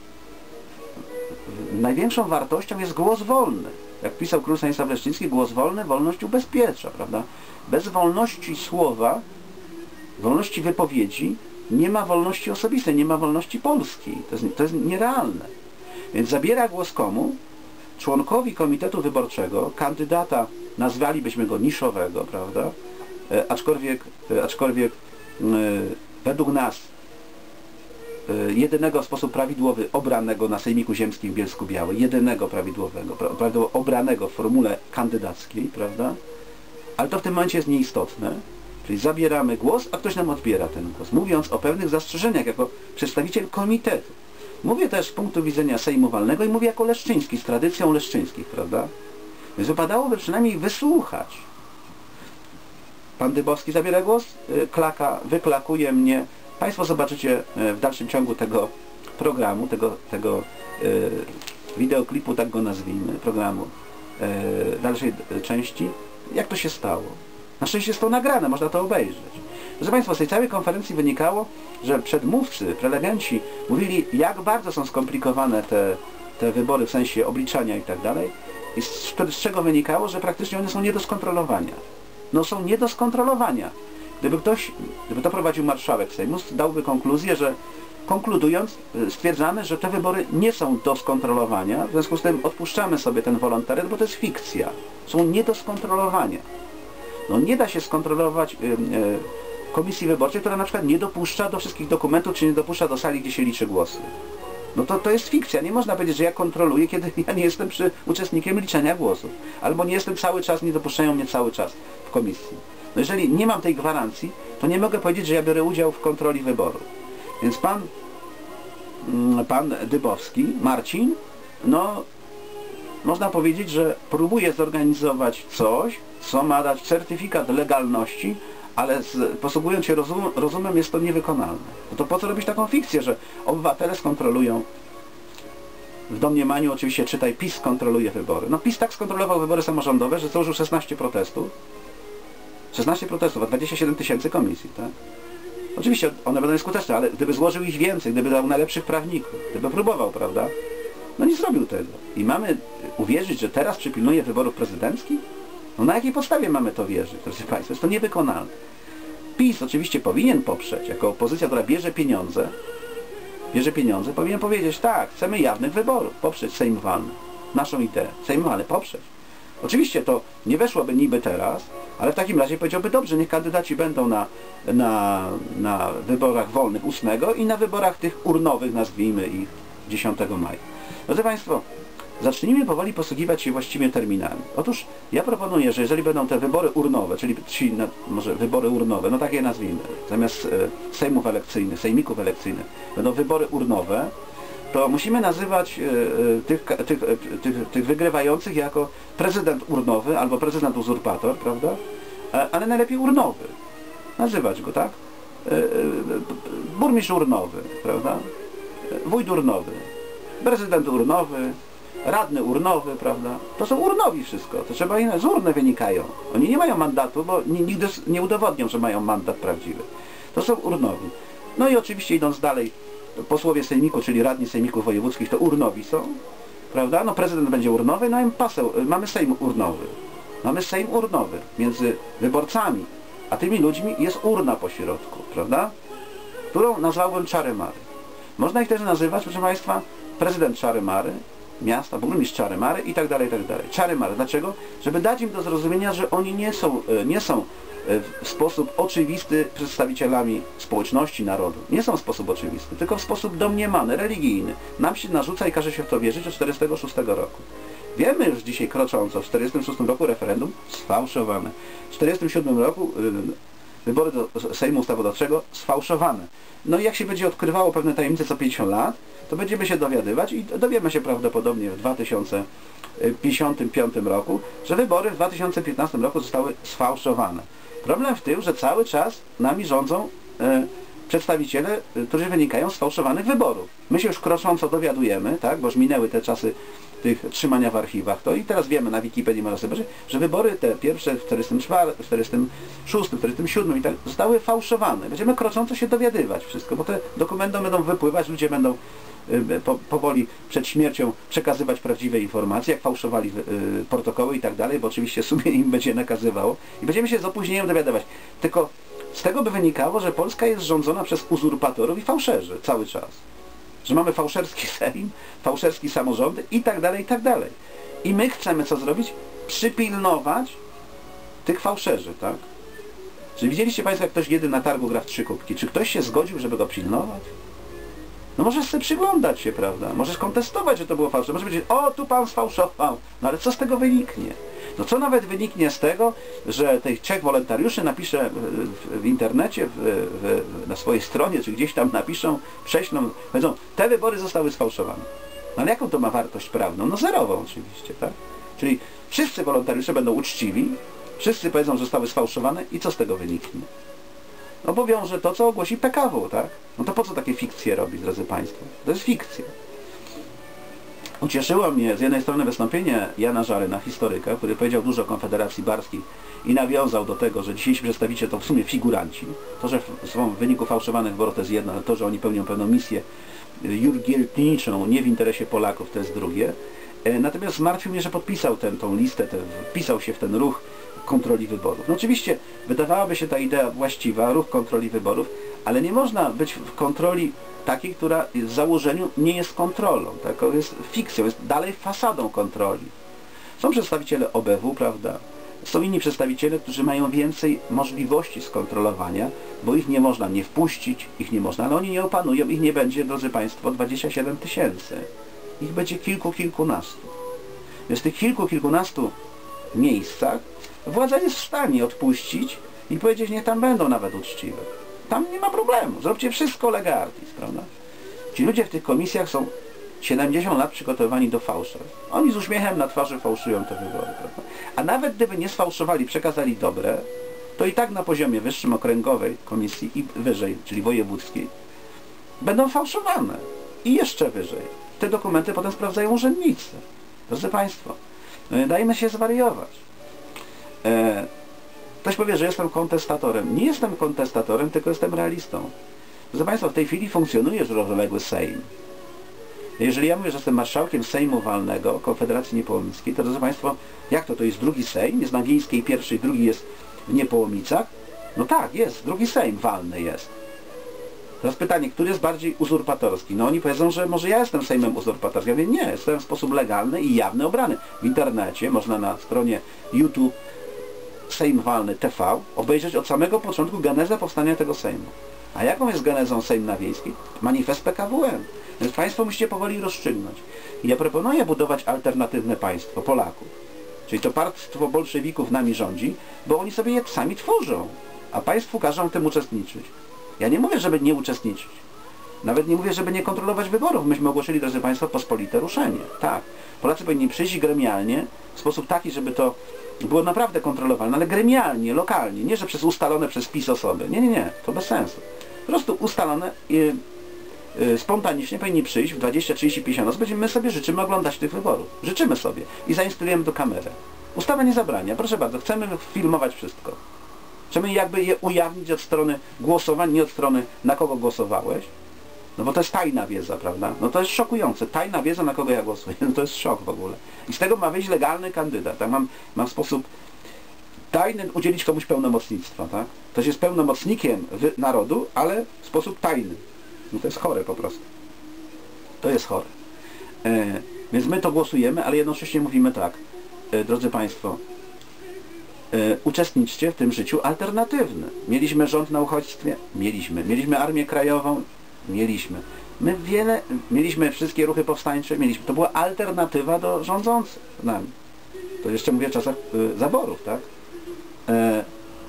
największą wartością jest głos wolny. Jak pisał król Stanisław Leszczyński, głos wolny, wolność ubezpiecza, prawda? Bez wolności słowa, wolności wypowiedzi, nie ma wolności osobistej, nie ma wolności polskiej. To jest, to jest nierealne. Więc zabiera głos komu? Członkowi Komitetu Wyborczego, kandydata, nazwalibyśmy go niszowego, prawda? E, aczkolwiek, e, aczkolwiek e, według nas e, jedynego w sposób prawidłowy obranego na Sejmiku Ziemskim w Bielsku-Białej, jedynego prawidłowego, pra, prawidłowo obranego w formule kandydackiej, prawda? Ale to w tym momencie jest nieistotne. Czyli zabieramy głos, a ktoś nam odbiera ten głos, mówiąc o pewnych zastrzeżeniach jako przedstawiciel komitetu. Mówię też z punktu widzenia Sejmu Walnego i mówię jako Leszczyński, z tradycją Leszczyńskich, prawda? Więc wypadałoby przynajmniej wysłuchać. Pan Dybowski zabiera głos, klaka, wyklakuje mnie. Państwo zobaczycie w dalszym ciągu tego programu, tego, tego yy, wideoklipu, tak go nazwijmy, programu yy, dalszej części, jak to się stało. Na szczęście jest to nagrane, można to obejrzeć. Proszę Państwa, z tej całej konferencji wynikało, że przedmówcy, prelegenci mówili, jak bardzo są skomplikowane te, te wybory w sensie obliczania i tak dalej. I z, z czego wynikało, że praktycznie one są nie do skontrolowania. No są nie do skontrolowania. Gdyby ktoś, gdyby to prowadził marszałek Sejmu, dałby konkluzję, że konkludując, stwierdzamy, że te wybory nie są do skontrolowania, w związku z tym odpuszczamy sobie ten wolontariat, bo to jest fikcja. Są nie do skontrolowania. No nie da się skontrolować yy, yy, komisji wyborczej, która na przykład nie dopuszcza do wszystkich dokumentów, czy nie dopuszcza do sali, gdzie się liczy głosy. No to, to jest fikcja. Nie można powiedzieć, że ja kontroluję, kiedy ja nie jestem przy uczestnikiem liczenia głosów. Albo nie jestem cały czas, nie dopuszczają mnie cały czas w komisji. No jeżeli nie mam tej gwarancji, to nie mogę powiedzieć, że ja biorę udział w kontroli wyboru. Więc pan, pan Dybowski, Marcin, no można powiedzieć, że próbuje zorganizować coś, co ma dać certyfikat legalności, ale z, posługując się rozum, rozumem jest to niewykonalne. No to po co robić taką fikcję, że obywatele skontrolują, w domniemaniu oczywiście czytaj, PiS kontroluje wybory. No PiS tak skontrolował wybory samorządowe, że złożył szesnaście protestów. szesnaście protestów, a dwadzieścia siedem tysięcy komisji, tak? Oczywiście one będą nieskuteczne, ale gdyby złożył ich więcej, gdyby dał najlepszych prawników, gdyby próbował, prawda? No nie zrobił tego. I mamy uwierzyć, że teraz przypilnuje wyborów prezydenckich? No na jakiej podstawie mamy to wierzyć, drodzy Państwo? Jest to niewykonalne. PiS oczywiście powinien poprzeć, jako opozycja, która bierze pieniądze, bierze pieniądze, powinien powiedzieć, tak, chcemy jawnych wyborów, poprzeć Sejm Walny. Naszą ideę. Sejm Walny poprzeć. Oczywiście to nie weszłoby niby teraz, ale w takim razie powiedziałby, dobrze, niech kandydaci będą na, na, na wyborach wolnych ósmego i na wyborach tych urnowych, nazwijmy ich, dziesiątego maja. Drodzy Państwo, zacznijmy powoli posługiwać się właściwie terminami. Otóż ja proponuję, że jeżeli będą te wybory urnowe, czyli, czyli no, może wybory urnowe, no tak je nazwijmy, zamiast e, sejmów elekcyjnych, sejmików elekcyjnych, będą wybory urnowe, to musimy nazywać e, tych, tych, tych, tych wygrywających jako prezydent urnowy albo prezydent uzurpator, prawda? E, ale najlepiej urnowy. Nazywać go, tak? E, e, burmistrz urnowy, prawda? E, wójt urnowy, prezydent urnowy, radny urnowy, prawda? To są urnowi wszystko, to trzeba inne, z urny wynikają. Oni nie mają mandatu, bo nigdy nie udowodnią, że mają mandat prawdziwy. To są urnowi. No i oczywiście idąc dalej, posłowie sejmiku, czyli radni sejmików wojewódzkich, to urnowi są, prawda? No prezydent będzie urnowy, no i paseł, mamy sejm urnowy. Mamy sejm urnowy między wyborcami, a tymi ludźmi jest urna po środku, prawda? Którą nazwałbym czary mary. Można ich też nazywać, proszę Państwa, prezydent Czary Mary, miasta, burmistrz Czary Mary i tak dalej, i tak dalej. Czary Mary. Dlaczego? Żeby dać im do zrozumienia, że oni nie są, nie są w sposób oczywisty przedstawicielami społeczności, narodu. Nie są w sposób oczywisty, tylko w sposób domniemany, religijny. Nam się narzuca i każe się w to wierzyć od czterdziestego szóstego roku. Wiemy już dzisiaj krocząco, w czterdziestym szóstym roku referendum sfałszowane. W czterdziestym siódmym roku wybory do Sejmu Ustawodawczego sfałszowane. No i jak się będzie odkrywało pewne tajemnice co pięćdziesiąt lat, to będziemy się dowiadywać i dowiemy się prawdopodobnie w dwa tysiące pięćdziesiątym piątym roku, że wybory w dwa tysiące piętnastym roku zostały sfałszowane. Problem w tym, że cały czas nami rządzą e, przedstawiciele, którzy wynikają z sfałszowanych wyborów. My się już krocząco dowiadujemy, tak, bo już minęły te czasy tych trzymania w archiwach, to i teraz wiemy, na Wikipedii można sobie zobaczyć, że wybory te pierwsze w czterdziestym czwartym, czterdziestym szóstym, czterdziestym siódmym i tak zostały fałszowane. Będziemy krocząco się dowiadywać wszystko, bo te dokumenty będą wypływać, ludzie będą y, po, powoli przed śmiercią przekazywać prawdziwe informacje, jak fałszowali y, protokoły i tak dalej, bo oczywiście sumienie im będzie nakazywało i będziemy się z opóźnieniem dowiadywać. Tylko z tego by wynikało, że Polska jest rządzona przez uzurpatorów i fałszerzy cały czas. Że mamy fałszerski Sejm, fałszerski samorządy i tak dalej, i tak dalej. I my chcemy co zrobić? Przypilnować tych fałszerzy, tak? Czy widzieliście Państwo, jak ktoś kiedy na targu gra w trzy kubki? Czy ktoś się zgodził, żeby go pilnować? No możesz sobie przyglądać się, prawda? Możesz kontestować, że to było fałszywe. Możesz powiedzieć, o, tu Pan sfałszował. No ale co z tego wyniknie? No co nawet wyniknie z tego, że tych trzech wolontariuszy napisze w, w internecie, w, w, na swojej stronie, czy gdzieś tam napiszą, prześlą, powiedzą, te wybory zostały sfałszowane. No ale jaką to ma wartość prawną? No zerową oczywiście, tak? Czyli wszyscy wolontariusze będą uczciwi, wszyscy powiedzą, że zostały sfałszowane i co z tego wyniknie? No bo wiąże to, co ogłosi P K W, tak? No to po co takie fikcje robić, drodzy Państwo? To jest fikcja. Ucieszyło mnie z jednej strony wystąpienie Jana Żaryna, historyka, który powiedział dużo o Konfederacji Barskiej i nawiązał do tego, że dzisiejsi przedstawiciele to w sumie figuranci. To, że są w wyniku fałszowanych wyborów, to jest jedno, ale to, że oni pełnią pewną misję jurgielniczą, nie w interesie Polaków, to jest drugie. Natomiast zmartwił mnie, że podpisał tę tą listę, ten, wpisał się w ten ruch kontroli wyborów. No oczywiście wydawałaby się ta idea właściwa, ruch kontroli wyborów, ale nie można być w kontroli takiej, która w założeniu nie jest kontrolą, tak? Jest fikcją, jest dalej fasadą kontroli. Są przedstawiciele O B W, prawda? Są inni przedstawiciele, którzy mają więcej możliwości skontrolowania, bo ich nie można nie wpuścić, ich nie można, ale oni nie opanują, ich nie będzie, drodzy Państwo, dwadzieścia siedem tysięcy. Ich będzie kilku, kilkunastu. Więc w tych kilku, kilkunastu miejscach władza jest w stanie odpuścić i powiedzieć, niech tam będą nawet uczciwe. Tam nie ma problemu. Zróbcie wszystko lega artis, prawda? Ci ludzie w tych komisjach są siedemdziesiąt lat przygotowani do fałszu. Oni z uśmiechem na twarzy fałszują te wybory, prawda? A nawet gdyby nie sfałszowali, przekazali dobre, to i tak na poziomie wyższym okręgowej komisji i wyżej, czyli wojewódzkiej, będą fałszowane. I jeszcze wyżej. Te dokumenty potem sprawdzają urzędnicy. Drodzy Państwo, no nie dajmy się zwariować. E, ktoś powie, że jestem kontestatorem. Nie jestem kontestatorem, tylko jestem realistą. Drodzy Państwo, w tej chwili funkcjonuje już równoległy Sejm. Jeżeli ja mówię, że jestem marszałkiem Sejmu Walnego Konfederacji Niepołomickiej, to drodzy Państwo, jak to? To jest drugi Sejm? Jest na Wiejskiej pierwszy, drugi jest w Niepołomicach? No tak, jest. Drugi Sejm walny jest. Teraz pytanie, który jest bardziej uzurpatorski? No oni powiedzą, że może ja jestem Sejmem uzurpatorskim. Ja mówię, nie, jestem w sposób legalny i jawny obrany. W internecie można na stronie YouTube Sejm Walny T V obejrzeć od samego początku genezę powstania tego Sejmu. A jaką jest genezą Sejm na Wiejskiej? Manifest P K W M. Więc Państwo musicie powoli rozstrzygnąć. I ja proponuję budować alternatywne państwo Polaków. Czyli to państwo bolszewików nami rządzi, bo oni sobie je sami tworzą. A Państwu każą w tym uczestniczyć. Ja nie mówię, żeby nie uczestniczyć. Nawet nie mówię, żeby nie kontrolować wyborów. Myśmy ogłosili, drodzy Państwo, pospolite ruszenie. Tak. Polacy powinni przyjść gremialnie w sposób taki, żeby to było naprawdę kontrolowane, ale gremialnie, lokalnie. Nie, że przez ustalone przez PiS osoby. Nie, nie, nie. To bez sensu. Po prostu ustalone i yy, spontanicznie powinni przyjść w dwadzieścia, trzydzieści, pięćdziesiąt osób. Będziemy my sobie życzymy oglądać tych wyborów. Życzymy sobie. I zainstalujemy do kamerę. Ustawa nie zabrania. Proszę bardzo, chcemy filmować wszystko. Chcemy jakby je ujawnić od strony głosowań, nie od strony na kogo głosowałeś. No bo to jest tajna wiedza, prawda? No to jest szokujące. Tajna wiedza, na kogo ja głosuję. No to jest szok w ogóle. I z tego ma wyjść legalny kandydat. Tak? Mam, mam sposób tajny udzielić komuś pełnomocnictwa. Tak? Ktoś jest pełnomocnikiem narodu, ale w sposób tajny. No to jest chore po prostu. To jest chore. E, więc my to głosujemy, ale jednocześnie mówimy tak, e, drodzy Państwo, e, uczestniczcie w tym życiu alternatywnym. Mieliśmy rząd na uchodźstwie? Mieliśmy. Mieliśmy Armię Krajową? Mieliśmy. My wiele, mieliśmy wszystkie ruchy powstańcze? Mieliśmy. To była alternatywa do rządzących nami. To jeszcze mówię w czasach e, zaborów, tak? E,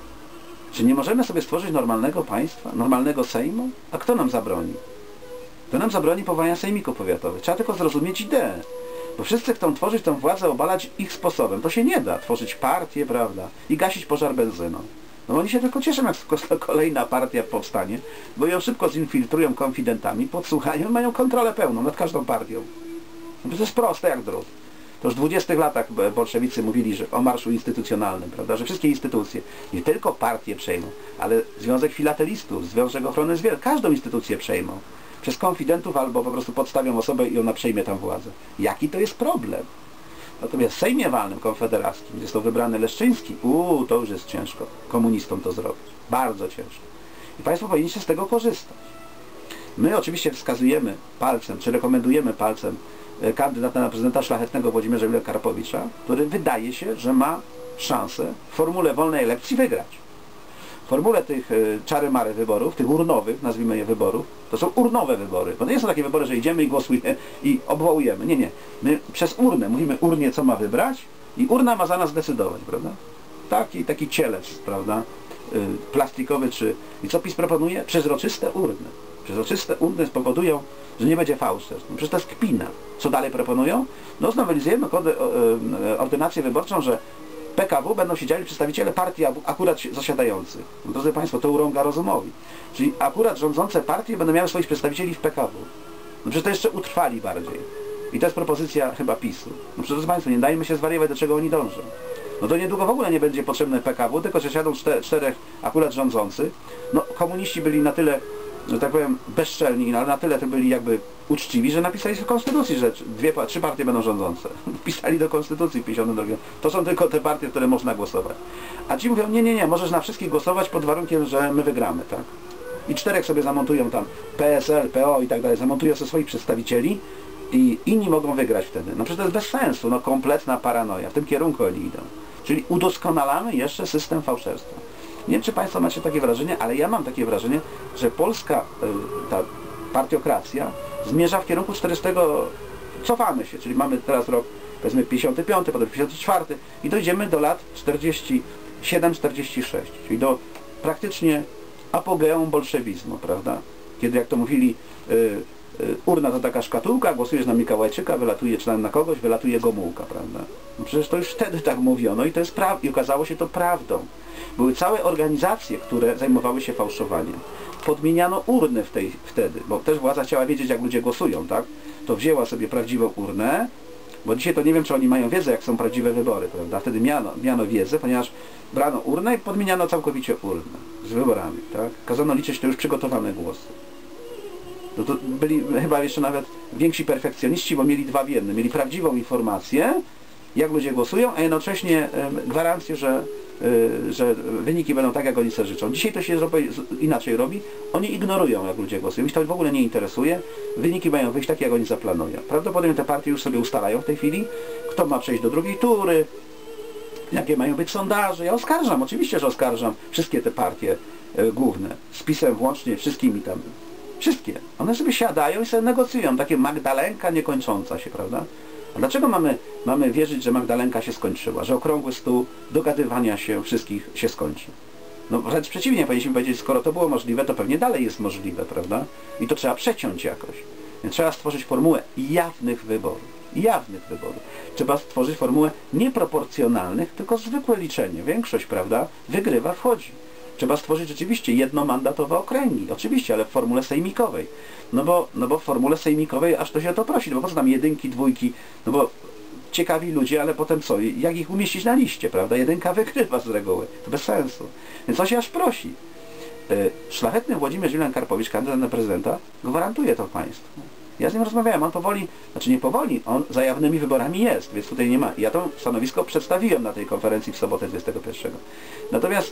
czy nie możemy sobie stworzyć normalnego państwa, normalnego Sejmu? A kto nam zabroni? To nam zabroni powołania sejmików powiatowych. Trzeba tylko zrozumieć ideę. Bo wszyscy chcą tworzyć tę władzę, obalać ich sposobem. To się nie da. Tworzyć partię, prawda? I gasić pożar benzyną. No oni się tylko cieszą, jak kolejna partia powstanie, bo ją szybko zinfiltrują konfidentami, podsłuchają i mają kontrolę pełną nad każdą partią. No to jest proste jak drut. To już w dwudziestych latach bolszewicy mówili, że o marszu instytucjonalnym, prawda? Że wszystkie instytucje, nie tylko partie przejmą, ale Związek Filatelistów, Związek Ochrony Zwierząt, każdą instytucję przejmą. Przez konfidentów albo po prostu podstawią osobę i ona przejmie tam władzę. Jaki to jest problem? Natomiast w Sejmie Walnym Konfederackim został wybrany Leszczyński. Uuu, to już jest ciężko. Komunistom to zrobić. Bardzo ciężko. I Państwo powinniście z tego korzystać. My oczywiście wskazujemy palcem, czy rekomendujemy palcem kandydata na prezydenta szlachetnego Włodzimierza Julia Karpowicza, który wydaje się, że ma szansę w formule wolnej elekcji wygrać. W formule tych czary-mary wyborów, tych urnowych, nazwijmy je wyborów, to są urnowe wybory. Bo to nie są takie wybory, że idziemy i głosujemy i obwołujemy. Nie, nie. My przez urnę mówimy urnie, co ma wybrać i urna ma za nas decydować, prawda? Taki, taki cielec, prawda? Plastikowy czy... I co PiS proponuje? Przezroczyste urny. Przezroczyste urny spowodują, że nie będzie fałszerstw. No przecież to jest kpina. Co dalej proponują? No znowelizujemy ordynację wyborczą, że P K W będą siedzieli przedstawiciele partii akurat zasiadających. No, drodzy Państwo, to urąga rozumowi. Czyli akurat rządzące partie będą miały swoich przedstawicieli w P K W. No przecież to jeszcze utrwali bardziej. I to jest propozycja chyba PiSu. No przecież, drodzy Państwo, nie dajmy się zwariować, do czego oni dążą. No to niedługo w ogóle nie będzie potrzebne P K W, tylko że siadą czter, czterech akurat rządzących. No komuniści byli na tyle, że tak powiem, bezczelni, ale na tyle to byli jakby uczciwi, że napisali w Konstytucji, że dwie, trzy partie będą rządzące. Wpisali do Konstytucji w pięćdziesiątym drugim. To są tylko te partie, które można głosować. A ci mówią, nie, nie, nie, możesz na wszystkich głosować pod warunkiem, że my wygramy, tak? I czterech sobie zamontują tam P S L, P O i tak dalej, zamontują sobie swoich przedstawicieli i inni mogą wygrać wtedy. No przecież to jest bez sensu, no kompletna paranoja. W tym kierunku oni idą. Czyli udoskonalamy jeszcze system fałszerstwa. Nie wiem, czy Państwo macie takie wrażenie, ale ja mam takie wrażenie, że polska ta partiokracja zmierza w kierunku czterdziestego, cofamy się, czyli mamy teraz rok, powiedzmy pięćdziesiąty piąty, potem pięćdziesiąty czwarty i dojdziemy do lat czterdzieści siedem czterdzieści sześć, czyli do praktycznie apogeum bolszewizmu, prawda? Kiedy, jak to mówili, yy, yy, urna to taka szkatułka, głosujesz na Mikołajczyka, wylatuje, czy na kogoś, wylatuje Gomułka, prawda? No przecież to już wtedy tak mówiono i to jest prawda, i okazało się to prawdą. Były całe organizacje, które zajmowały się fałszowaniem. Podmieniano urny w tej, wtedy, bo też władza chciała wiedzieć, jak ludzie głosują, tak? To wzięła sobie prawdziwą urnę, bo dzisiaj to nie wiem, czy oni mają wiedzę, jak są prawdziwe wybory, prawda? Wtedy miano, miano wiedzę, ponieważ brano urnę i podmieniano całkowicie urnę z wyborami, tak? Kazano liczyć te już przygotowane głosy. No to byli chyba jeszcze nawet więksi perfekcjoniści, bo mieli dwa w jednym. Mieli prawdziwą informację, jak ludzie głosują, a jednocześnie gwarancję, że że wyniki będą tak, jak oni sobie życzą. Dzisiaj to się inaczej robi. Oni ignorują, jak ludzie głosują. Ich to w ogóle nie interesuje. Wyniki mają wyjść tak, jak oni zaplanują. Prawdopodobnie te partie już sobie ustalają w tej chwili, kto ma przejść do drugiej tury, jakie mają być sondaże. Ja oskarżam, oczywiście, że oskarżam wszystkie te partie e, główne, z PiS-em włącznie, wszystkimi tam. Wszystkie. One sobie siadają i sobie negocjują. Takie Magdalenka niekończąca się, prawda? A dlaczego mamy, mamy wierzyć, że Magdalenka się skończyła? Że okrągły stół dogadywania się wszystkich się skończy? No wręcz przeciwnie, powinniśmy powiedzieć, skoro to było możliwe, to pewnie dalej jest możliwe, prawda? I to trzeba przeciąć jakoś. Więc trzeba stworzyć formułę jawnych wyborów. Jawnych wyborów. Trzeba stworzyć formułę nieproporcjonalnych, tylko zwykłe liczenie. Większość, prawda, wygrywa, wchodzi. Trzeba stworzyć rzeczywiście jednomandatowe okręgi. Oczywiście, ale w formule sejmikowej. No bo, no bo w formule sejmikowej aż to się to prosi. No bo po co tam jedynki, dwójki? No bo ciekawi ludzie, ale potem co? Jak ich umieścić na liście, prawda? Jedynka wygrywa z reguły. To bez sensu. Więc to się aż prosi. Szlachetny Włodzimierz Julian Karpowicz, kandydat na prezydenta, gwarantuje to państwu. Ja z nim rozmawiałem, on powoli, znaczy nie powoli, on za jawnymi wyborami jest, więc tutaj nie ma. Ja to stanowisko przedstawiłem na tej konferencji w sobotę dwudziestego pierwszego. Natomiast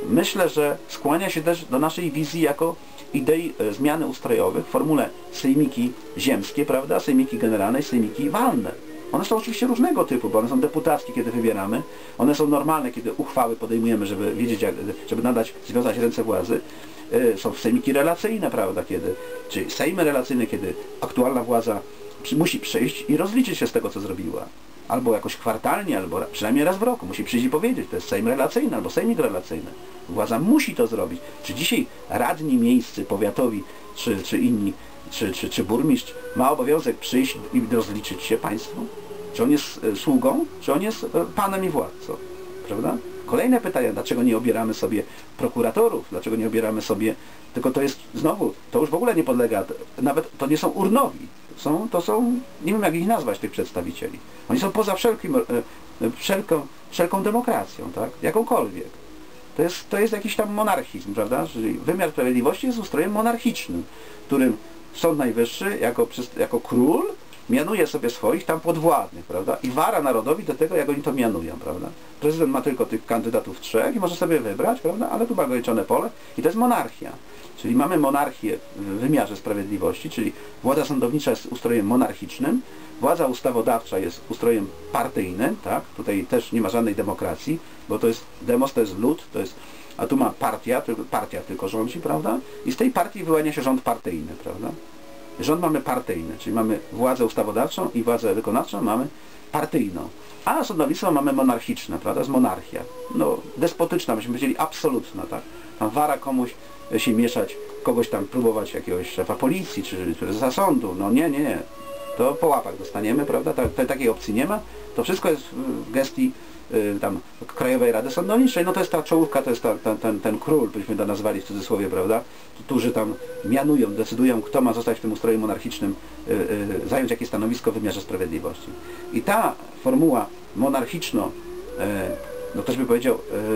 myślę, że skłania się też do naszej wizji jako idei e, zmiany ustrojowych w formule sejmiki ziemskie, prawda, sejmiki generalne i sejmiki walne. One są oczywiście różnego typu, bo one są deputackie, kiedy wybieramy, one są normalne, kiedy uchwały podejmujemy, żeby wiedzieć, jak, żeby nadać, związać ręce władzy. E, są sejmiki relacyjne, prawda, kiedy, czyli sejmy relacyjne, kiedy aktualna władza przy, musi przyjść i rozliczyć się z tego, co zrobiła. Albo jakoś kwartalnie, albo przynajmniej raz w roku. Musi przyjść i powiedzieć, to jest sejm relacyjny, albo sejmik relacyjny. Władza musi to zrobić. Czy dzisiaj radni miejscy, powiatowi, czy, czy inni, czy, czy, czy burmistrz ma obowiązek przyjść i rozliczyć się państwu? Czy on jest e, sługą, czy on jest e, panem i władcą? Prawda? Kolejne pytania, dlaczego nie obieramy sobie prokuratorów, dlaczego nie obieramy sobie, tylko to jest znowu, to już w ogóle nie podlega, nawet to nie są urnowi, są, to są, nie wiem jak ich nazwać, tych przedstawicieli. Oni są poza wszelkim, wszelką, wszelką demokracją, tak? Jakąkolwiek. To jest, to jest jakiś tam monarchizm, prawda? Czyli wymiar sprawiedliwości jest ustrojem monarchicznym, w którym Sąd Najwyższy jako, jako król mianuje sobie swoich tam podwładnych, prawda? I wara narodowi do tego, jak oni to mianują, prawda? Prezydent ma tylko tych kandydatów trzech i może sobie wybrać, prawda? Ale tu ma ograniczone pole i to jest monarchia. Czyli mamy monarchię w wymiarze sprawiedliwości, czyli władza sądownicza jest ustrojem monarchicznym, władza ustawodawcza jest ustrojem partyjnym, tak? Tutaj też nie ma żadnej demokracji, bo to jest demos, to jest lud, to jest, a tu ma partia, tylko, partia tylko rządzi, prawda? I z tej partii wyłania się rząd partyjny, prawda? Rząd mamy partyjny, czyli mamy władzę ustawodawczą i władzę wykonawczą mamy partyjną. A sądownictwo mamy monarchiczne, prawda? Z monarchia. No, despotyczna, byśmy powiedzieli absolutna, tak? Tam wara komuś się mieszać, kogoś tam próbować, jakiegoś szefa policji, czy prezesa sądu. No nie, nie, nie. To po łapach dostaniemy, prawda? Ta, ta, takiej opcji nie ma. To wszystko jest w gestii y, tam Krajowej Rady Sądowniczej. No to jest ta czołówka, to jest ta, ta, ten, ten król, byśmy to nazwali w cudzysłowie, prawda? Którzy tam mianują, decydują, kto ma zostać w tym ustroju monarchicznym, y, y, zająć jakie stanowisko w wymiarze sprawiedliwości. I ta formuła monarchiczno, y, no ktoś by powiedział,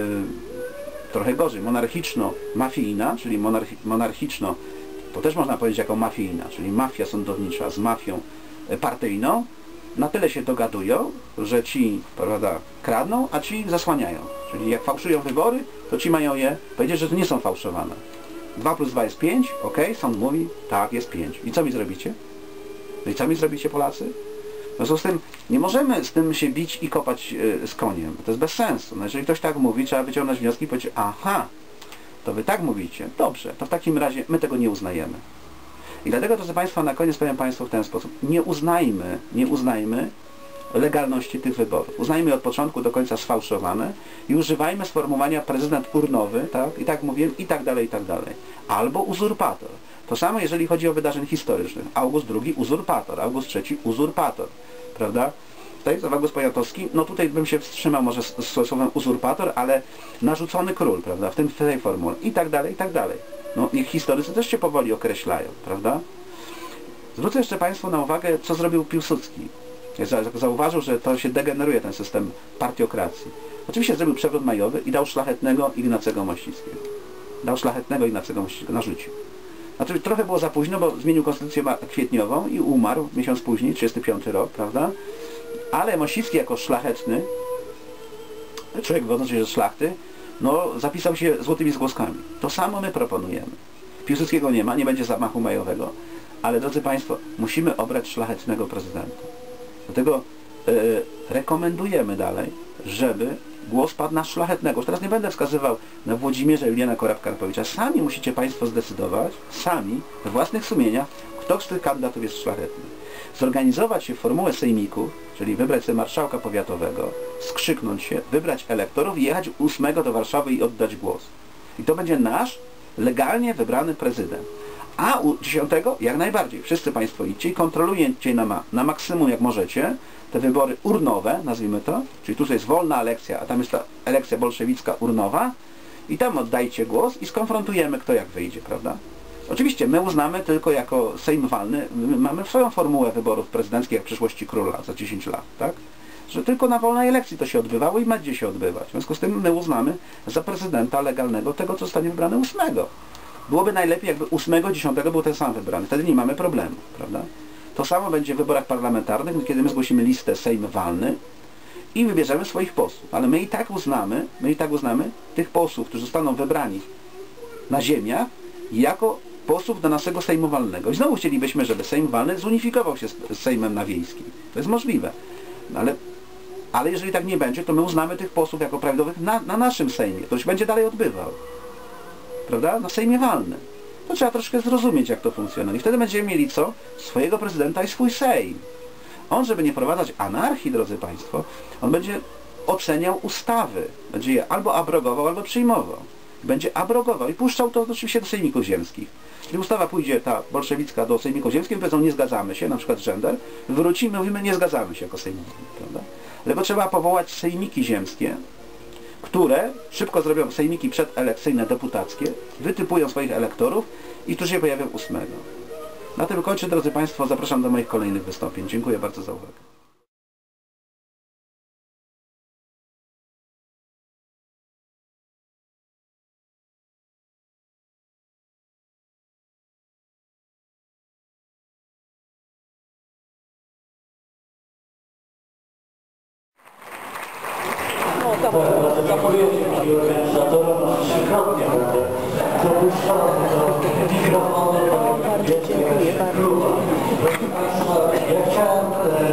y, trochę gorzej, monarchiczno-mafijna, czyli monarchi monarchiczno, to też można powiedzieć jako mafijna, czyli mafia sądownicza z mafią partyjną, na tyle się dogadują, że ci, prawda, kradną, a ci zasłaniają. Czyli jak fałszują wybory, to ci mają je powiedzieć, że to nie są fałszowane. dwa plus dwa jest pięć, ok, sąd mówi, tak, jest pięć. I co mi zrobicie? No i co mi zrobicie, Polacy? W związku z tym nie możemy z tym się bić i kopać yy, z koniem. To jest bez sensu. No jeżeli ktoś tak mówi, trzeba wyciągnąć wnioski i powiedzieć, aha, to wy tak mówicie. Dobrze, to w takim razie my tego nie uznajemy. I dlatego, drodzy Państwo, na koniec powiem Państwu w ten sposób. Nie uznajmy, nie uznajmy legalności tych wyborów. Uznajmy je od początku do końca sfałszowane i używajmy sformułowania prezydent urnowy, tak, i tak mówiłem, i tak dalej, i tak dalej. Albo uzurpator. To samo jeżeli chodzi o wydarzeń historycznych. August drugi uzurpator, August trzeci uzurpator, prawda? Tutaj August Poniatowski, no tutaj bym się wstrzymał może z, z słowem uzurpator, ale narzucony król, prawda, w tym, w tej formule, i tak dalej, i tak dalej. No niech historycy też się powoli określają, prawda? Zwrócę jeszcze Państwu na uwagę, co zrobił Piłsudski. Zauważył, że to się degeneruje, ten system partiokracji. Oczywiście zrobił przewrót majowy i dał szlachetnego Ignacego Mościckiego. Dał szlachetnego Ignacego Mościckiego, narzucił. Znaczy trochę było za późno, bo zmienił konstytucję kwietniową i umarł miesiąc później, trzydziesty piąty rok, prawda? Ale Mościcki jako szlachetny, człowiek wywodzący się ze szlachty, no zapisał się złotymi zgłoskami. To samo my proponujemy. Piłsudskiego nie ma, nie będzie zamachu majowego, ale drodzy Państwo, musimy obrać szlachetnego prezydenta. Dlatego yy, rekomendujemy dalej, żeby głos padł na szlachetnego. Już teraz nie będę wskazywał na Włodzimierza Juliana Korab-Karpowicza. Sami musicie Państwo zdecydować, sami, we własnych sumieniach, kto z tych kandydatów jest szlachetny. Zorganizować się w formułę sejmików, czyli wybrać sobie marszałka powiatowego, skrzyknąć się, wybrać elektorów i jechać ósmego do Warszawy i oddać głos. I to będzie nasz legalnie wybrany prezydent. A u dziesiątego jak najbardziej. Wszyscy Państwo idźcie i kontrolujcie na, ma na maksimum jak możecie te wybory urnowe, nazwijmy to, czyli tu jest wolna elekcja, a tam jest ta elekcja bolszewicka urnowa i tam oddajcie głos i skonfrontujemy, kto jak wyjdzie, prawda? Oczywiście my uznamy tylko jako Sejm walny, my mamy swoją formułę wyborów prezydenckich jak w przyszłości króla za dziesięć lat, tak? Że tylko na wolnej elekcji to się odbywało i ma gdzie się odbywać. W związku z tym my uznamy za prezydenta legalnego tego, co zostanie wybrane ósmego. Byłoby najlepiej, jakby ósmego, dziesiątego był ten sam wybrany. Wtedy nie mamy problemu, prawda? To samo będzie w wyborach parlamentarnych, kiedy my zgłosimy listę Sejm walny i wybierzemy swoich posłów. Ale my i tak uznamy, my i tak uznamy tych posłów, którzy zostaną wybrani na ziemiach, jako posłów do naszego Sejmu Walnego. I znowu chcielibyśmy, żeby Sejm Walny zunifikował się z, z Sejmem Nawiejskim. To jest możliwe. No ale, ale jeżeli tak nie będzie, to my uznamy tych posłów jako prawidłowych na, na naszym Sejmie. To się będzie dalej odbywał. Prawda? Na Sejmie Walnym. To trzeba troszkę zrozumieć, jak to funkcjonuje. I wtedy będziemy mieli co? Swojego prezydenta i swój Sejm. On, żeby nie wprowadzać anarchii, drodzy Państwo, on będzie oceniał ustawy. Będzie je albo abrogował, albo przyjmował. Będzie abrogował i puszczał to oczywiście do sejmików ziemskich. Gdy ustawa pójdzie, ta bolszewicka, do sejmików ziemskich, powiedzą, nie zgadzamy się, na przykład gender, wrócimy, mówimy, nie zgadzamy się jako sejmiki, prawda? Dlatego trzeba powołać sejmiki ziemskie, które szybko zrobią sejmiki przedelekcyjne, deputackie, wytypują swoich elektorów i tu się pojawią ósmego. Na tym kończę, drodzy Państwo, zapraszam do moich kolejnych wystąpień. Dziękuję bardzo za uwagę. Dziękuję Ci organizatorom, trzykrotnie będę dopuszczony do mikrofonu. Dziękuję bardzo. Proszę Państwa, ja chciałem e,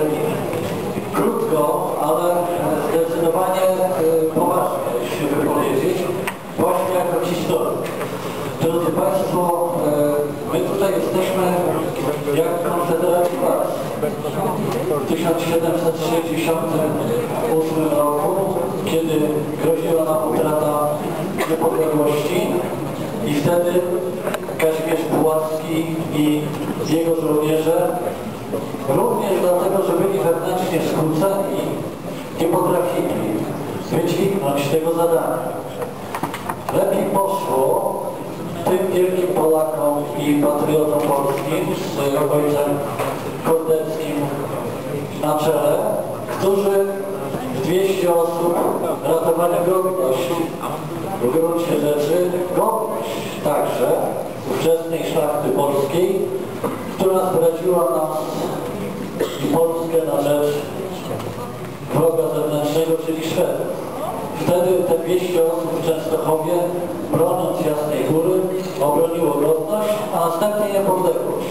krótko, ale zdecydowanie e, poważnie się wypowiedzieć, właśnie jako historyk. Drodzy Państwo, e, my tutaj jesteśmy jak Konfederacji Pracy. W tysiąc siedemset sześćdziesiątym ósmym roku, kiedy groziła nam utrata niepodległości i wtedy Kazimierz Puławski i jego żołnierze, również dlatego, że byli wewnętrznie skłóceni, nie potrafili wydźwignąć tego zadania. Lepiej poszło tym wielkim Polakom i patriotom polskim z ojcem Kordeckim na czele, którzy dwieście osób ratowali godność, w gruncie rzeczy godność także ówczesnej szlachty polskiej, która zdradziła nas i Polskę na rzecz wroga zewnętrznego, czyli Szwedów. Wtedy te dwieście osób w Częstochowie, broniąc Jasnej Góry, obroniło godność, a następnie niepodległość.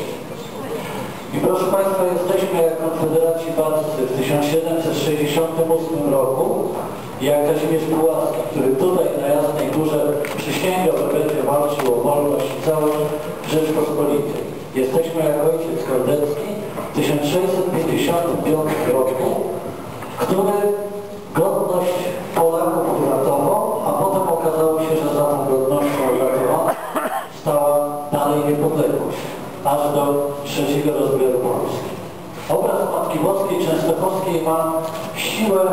I proszę Państwa, jesteśmy jak Konfederaci Walscy w tysiąc siedemset sześćdziesiątym ósmym roku, jak Kazimierz Puławski, który tutaj na Jasnej Górze przysięgał, że będzie walczył o wolność i całość Rzeczpospolitej. Jesteśmy jak ojciec Kordecki w tysiąc sześćset pięćdziesiątym piątym roku, który godność Polaków uratował, a potem okazało się, że za tą godnością uratowaną stała dalej niepodległość, aż do trzeciego rozbioru Polski. Obraz Matki Boskiej Częstochowskiej ma siłę,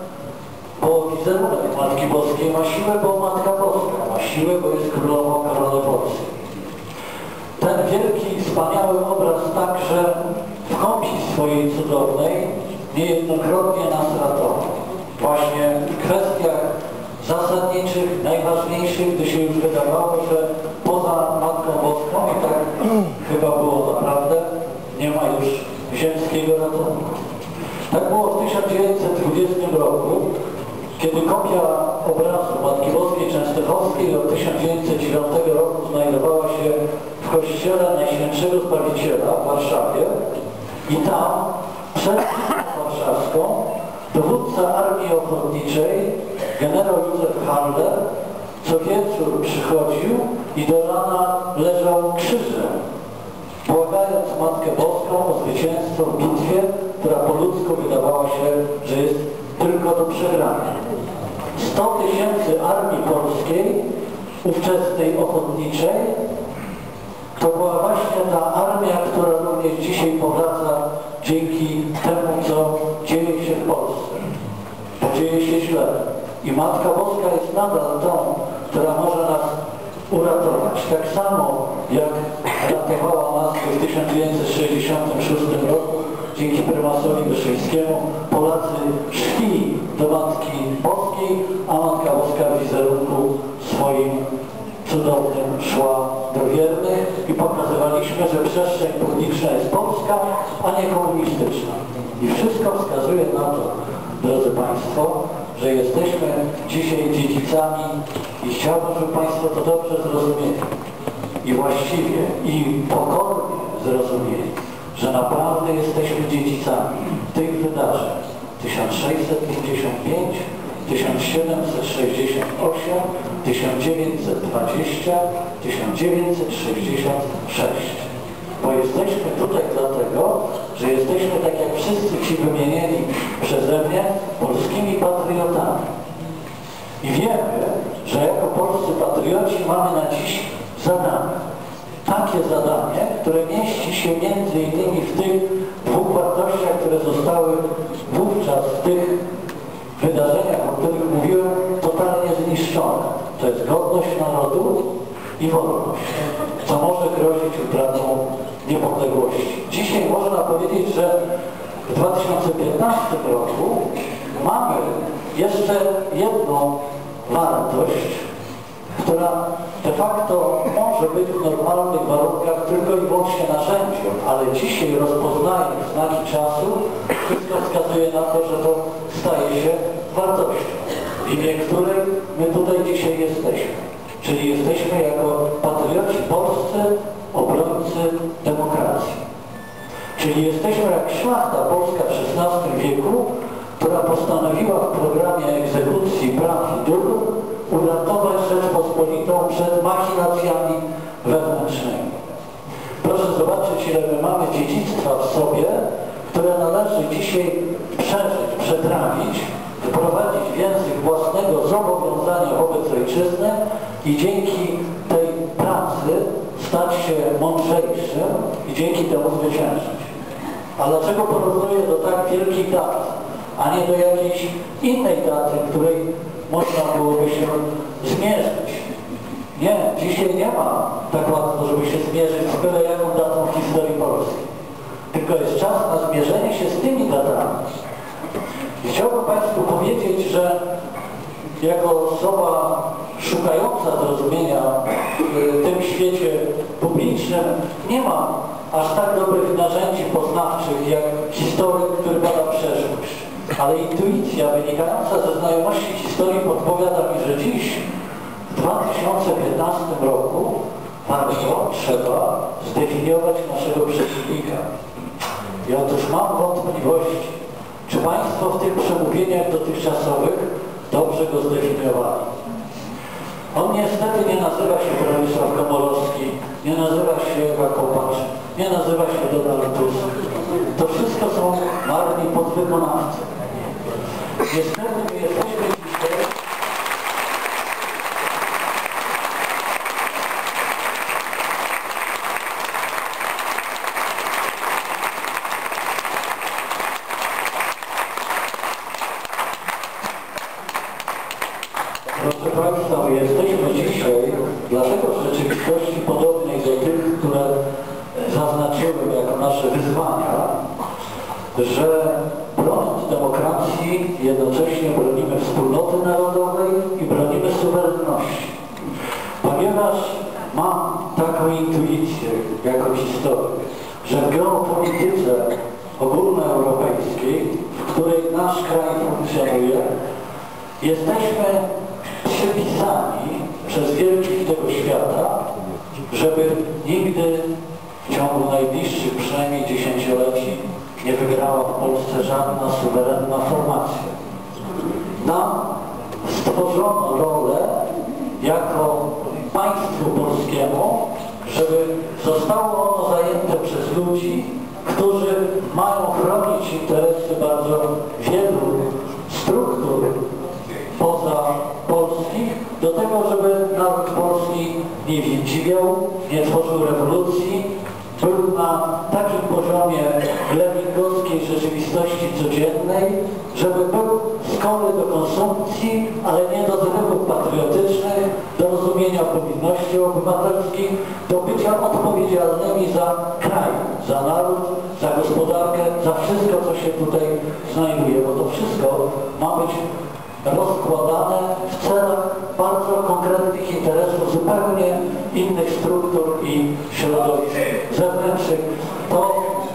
bo wizerunek Matki Boskiej ma siłę, bo Matka Boska ma siłę, bo jest królową korony polskiej. Ten wielki, wspaniały obraz także w kąpi swojej cudownej niejednokrotnie nas ratował. Właśnie w kwestiach zasadniczych, najważniejszych, gdy się już wydawało, że poza Matką Boską, i tak chyba było naprawdę, nie ma już ziemskiego ratunku. Tak było w tysiąc dziewięćset dwudziestym roku, kiedy kopia obrazu Matki Boskiej Częstochowskiej od tysiąc dziewięćset dziewiątego roku znajdowała się w kościele Najświętszego Zbawiciela w Warszawie i tam przed warszawską dowódca Armii Ochotniczej, generał Józef Haller, co wieczór przychodził i do rana leżał krzyżem, błagając Matkę Boską o zwycięstwo w bitwie, która po ludzku wydawała się, że jest tylko do przegrania. sto tysięcy armii polskiej, ówczesnej ochotniczej, to była właśnie ta armia, która również dzisiaj powraca dzięki temu, co dzieje się w Polsce. Bo dzieje się źle. I Matka Boska jest nadal tą, która może nas uratować. Tak samo jak ratowała nas w tysiąc dziewięćset sześćdziesiątym szóstym roku dzięki prymasowi Wyszyńskiemu. Polacy szli do Matki Boskiej, a Matka Boska w wizerunku swoim cudownym szła do wiernych i pokazywaliśmy, że przestrzeń publiczna jest polska, a nie komunistyczna. I wszystko wskazuje na to, drodzy Państwo, że jesteśmy dzisiaj dziedzicami i chciałbym, żeby Państwo to dobrze zrozumieli i właściwie i pokornie zrozumieli, że naprawdę jesteśmy dziedzicami tych wydarzeń tysiąc sześćset pięćdziesiąt pięć, tysiąc siedemset sześćdziesiąt osiem, tysiąc dziewięćset dwadzieścia, tysiąc dziewięćset sześćdziesiąt sześć. Bo jesteśmy tutaj dlatego, że jesteśmy, tak jak wszyscy ci wymienieni przeze mnie, polskimi patriotami. I wiemy, że jako polscy patrioci mamy na dziś zadanie. Takie zadanie, które mieści się między innymi w tych dwóch wartościach, które zostały wówczas w tych wydarzeniach, o których mówiłem, totalnie zniszczone. To jest godność narodu i wolność, co może grozić utratą niepodległości. Dzisiaj można powiedzieć, że w dwa tysiące piętnastym roku mamy jeszcze jedną wartość, która de facto może być w normalnych warunkach tylko i wyłącznie narzędziem, ale dzisiaj rozpoznając znaki czasu, wszystko wskazuje na to, że to staje się wartością, w imię której my tutaj dzisiaj jesteśmy. Czyli jesteśmy jako patrioci polscy, obrońcy demokracji. Czyli jesteśmy jak szlachta polska w szesnastym wieku, która postanowiła w programie egzekucji praw i dóbr uratować Rzeczpospolitą przed machinacjami wewnętrznymi. Proszę zobaczyć, ile my mamy dziedzictwa w sobie, które należy dzisiaj przeżyć, przetrawić, wprowadzić w język własnego zobowiązania wobec ojczyzny i dzięki tej pracy stać się mądrzejszym i dzięki temu zwyciężyć. A dlaczego porównuję do tak wielkich dat, a nie do jakiejś innej daty, której można byłoby się zmierzyć? Nie, dzisiaj nie ma tak łatwo, żeby się zmierzyć z byle jaką datą w historii Polski. Tylko jest czas na zmierzenie się z tymi datami. I chciałbym Państwu powiedzieć, że jako osoba szukająca zrozumienia w tym świecie publicznym nie ma aż tak dobrych narzędzi poznawczych jak historyk, który bada przeszłość. Ale intuicja wynikająca ze znajomości historii podpowiada mi, że dziś w dwa tysiące piętnastym roku warto, trzeba zdefiniować naszego przeciwnika. I otóż mam wątpliwości, czy Państwo w tych przemówieniach dotychczasowych dobrze go zdefiniowali. On niestety nie nazywa się Bronisław Komorowski, nie nazywa się Ewa Kopacz, nie nazywa się Donald Tusk. To wszystko są marni podwykonawcy. Niestety my jesteśmy dzisiaj Proszę Państwa, jesteśmy dzisiaj, dlatego w rzeczywistości podobnej do tych, które zaznaczyłem jako nasze wyzwania, że broniąc demokracji jednocześnie bronimy wspólnoty narodowej i bronimy suwerenności. Ponieważ mam taką intuicję jako historyk, że w geopolityce ogólnoeuropejskiej, w której nasz kraj funkcjonuje, jesteśmy przypisani przez wielkich tego świata, żeby nigdy w ciągu najbliższych przynajmniej dziesięcioleci nie wygrała w Polsce żadna suwerenna formacja. Nam stworzono rolę jako państwu polskiemu, żeby zostało ono zajęte przez ludzi, którzy mają chronić interesy bardzo wielu struktur poza polskich, do tego, żeby naród polski nie dziwiał, nie tworzył rewolucji, był na takim poziomie lewingowskiej rzeczywistości codziennej, żeby był skory do konsumpcji, ale nie do zwykłych patriotycznych, do rozumienia powinności obywatelskich, do bycia odpowiedzialnymi za kraj, za naród, za gospodarkę, za wszystko, co się tutaj znajduje, bo to wszystko ma być rozkładane w celach bardzo konkretnych interesów zupełnie innych struktur i środowisk zewnętrznych. To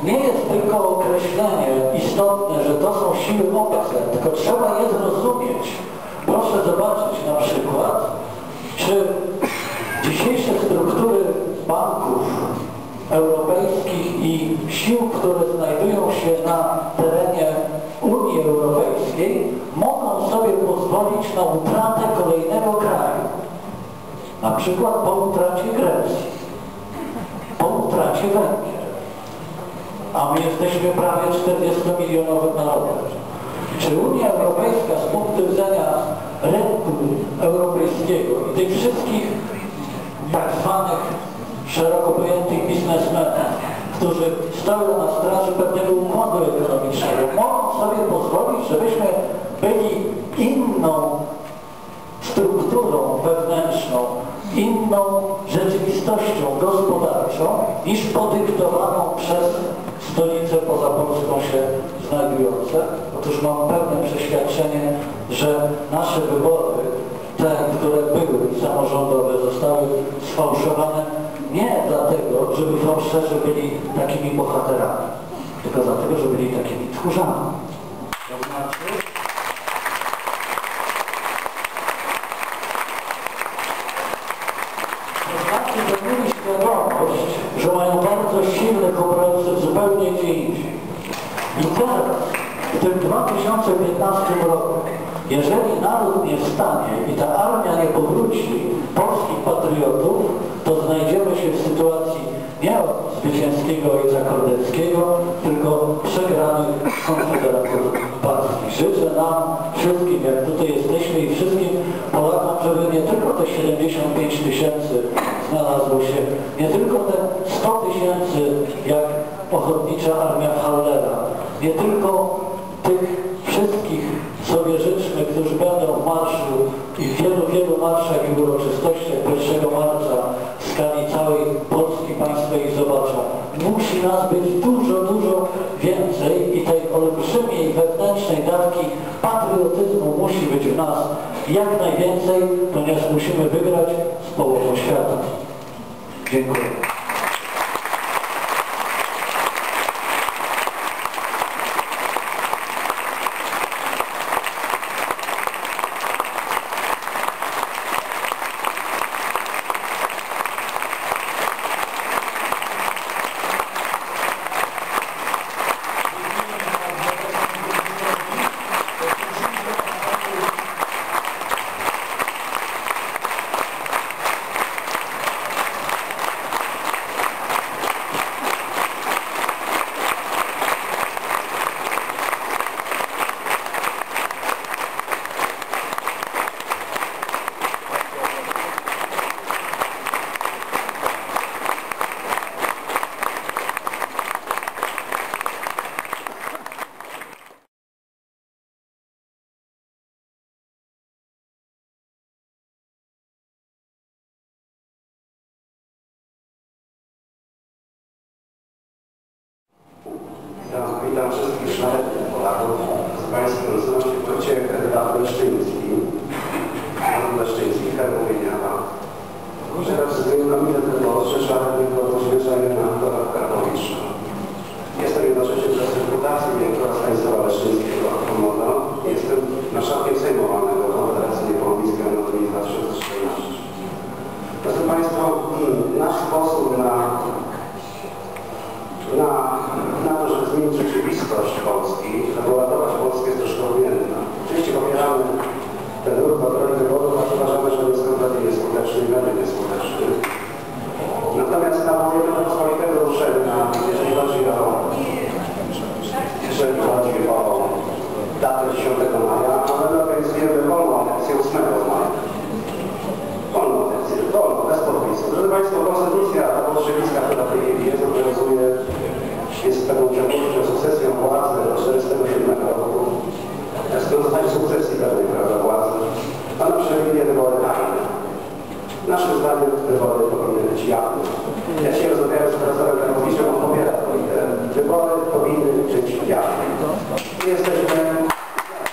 nie jest tylko określenie istotne, że to są siły obce, tylko trzeba je zrozumieć. Proszę zobaczyć na przykład, czy dzisiejsze struktury banków europejskich i sił, które znajdują się na terenie Unii Europejskiej, mogą sobie pozwolić na utratę kolejnego kraju. Na przykład po utracie Grecji, po utracie Węgier. A my jesteśmy prawie czterdziestomilionowym narodem. Czy Unia Europejska z punktu widzenia rynku europejskiego i tych wszystkich tak zwanych szeroko pojętych biznesmenów, którzy stoją na straży pewnego układu ekonomicznego, mogą sobie pozwolić, żebyśmy byli inną strukturą wewnętrzną, inną rzeczywistością gospodarczą niż podyktowaną przez stolice poza Polską się znajdujące. Otóż mam pewne przeświadczenie, że nasze wybory, te, które były samorządowe, zostały sfałszowane nie dlatego, żeby fałszerzy byli takimi bohaterami, tylko dlatego, że byli takimi tchórzami. To znaczy, to znaczy, że mieli świadomość, że mają bardzo silnych obrońców zupełnie gdzie indziej. I teraz, w tym dwa tysiące piętnastym roku, jeżeli naród nie wstanie i ta armia nie powróci polskich patriotów, to znajdziemy się w sytuacji nie od zwycięskiego ojca Kordeckiego, tylko przegranych konfederatów parskich. Życzę nam wszystkim, jak tutaj jesteśmy, i wszystkim Polakom, żeby nie tylko te siedemdziesiąt pięć tysięcy znalazło się, nie tylko te sto tysięcy jak ochotnicza armia Hallera, nie tylko tych wszystkich sobie życzmy, którzy będą w marszu i w wielu, wielu marszach i uroczystościach pierwszego marca w skali całej Polski Państwo ich zobaczą. Musi nas być dużo, dużo więcej i tej olbrzymiej wewnętrznej dawki patriotyzmu musi być w nas jak najwięcej, ponieważ musimy wygrać z połową świata. Dziękuję. Witam wszystkich szlachetnych Polaków. Z Państwem nazywam się Wojciech Edward Leszczyński. Pan Leszczyński, Karłowieniana. Teraz znakomite tego ostrze szlachetnego rozwiązania na Dora Karłowicza. Jestem jednocześnie przez reputację dyrektora Stanisława Leszczyńskiego Komoda. Jestem marszałkiem sejmowanego Konfederacji Niepołomickiej Anatolii dwa tysiące czternaście. Proszę Państwa, nasz sposób na Na, na to, żeby zmienić rzeczywistość Polski, żeby uratować Polskę, jest troszkę odmienna. Oczywiście popieramy ten ruch kontroli wyborów, a uważamy, że jest kompletnie nieskuteczny i będzie nieskuteczny. Natomiast nawołujemy do pospolitego ruszenia, jeżeli chodzi o, jeżeli chodzi o datę dziesiątego maja, a my organizujemy wolną akcję ósmego maja. Wolną akcję, wolną, bez podpisu. Drodzy Państwo, konstytucja bolszewicka, która w tej chwili jest, obowiązuje, jest pewną ciągłością, sukcesją władzy do czterdziestego siódmego roku. Jest to zostać sukcesji pewnej, prawda, władzy. Ona przewiduje wybory tajne. Naszym zdaniem wybory powinny być jawne. Ja się rozmawiałem z profesorem Karłowiczem, on popiera to ideę. Wybory powinny być jawne. My jesteśmy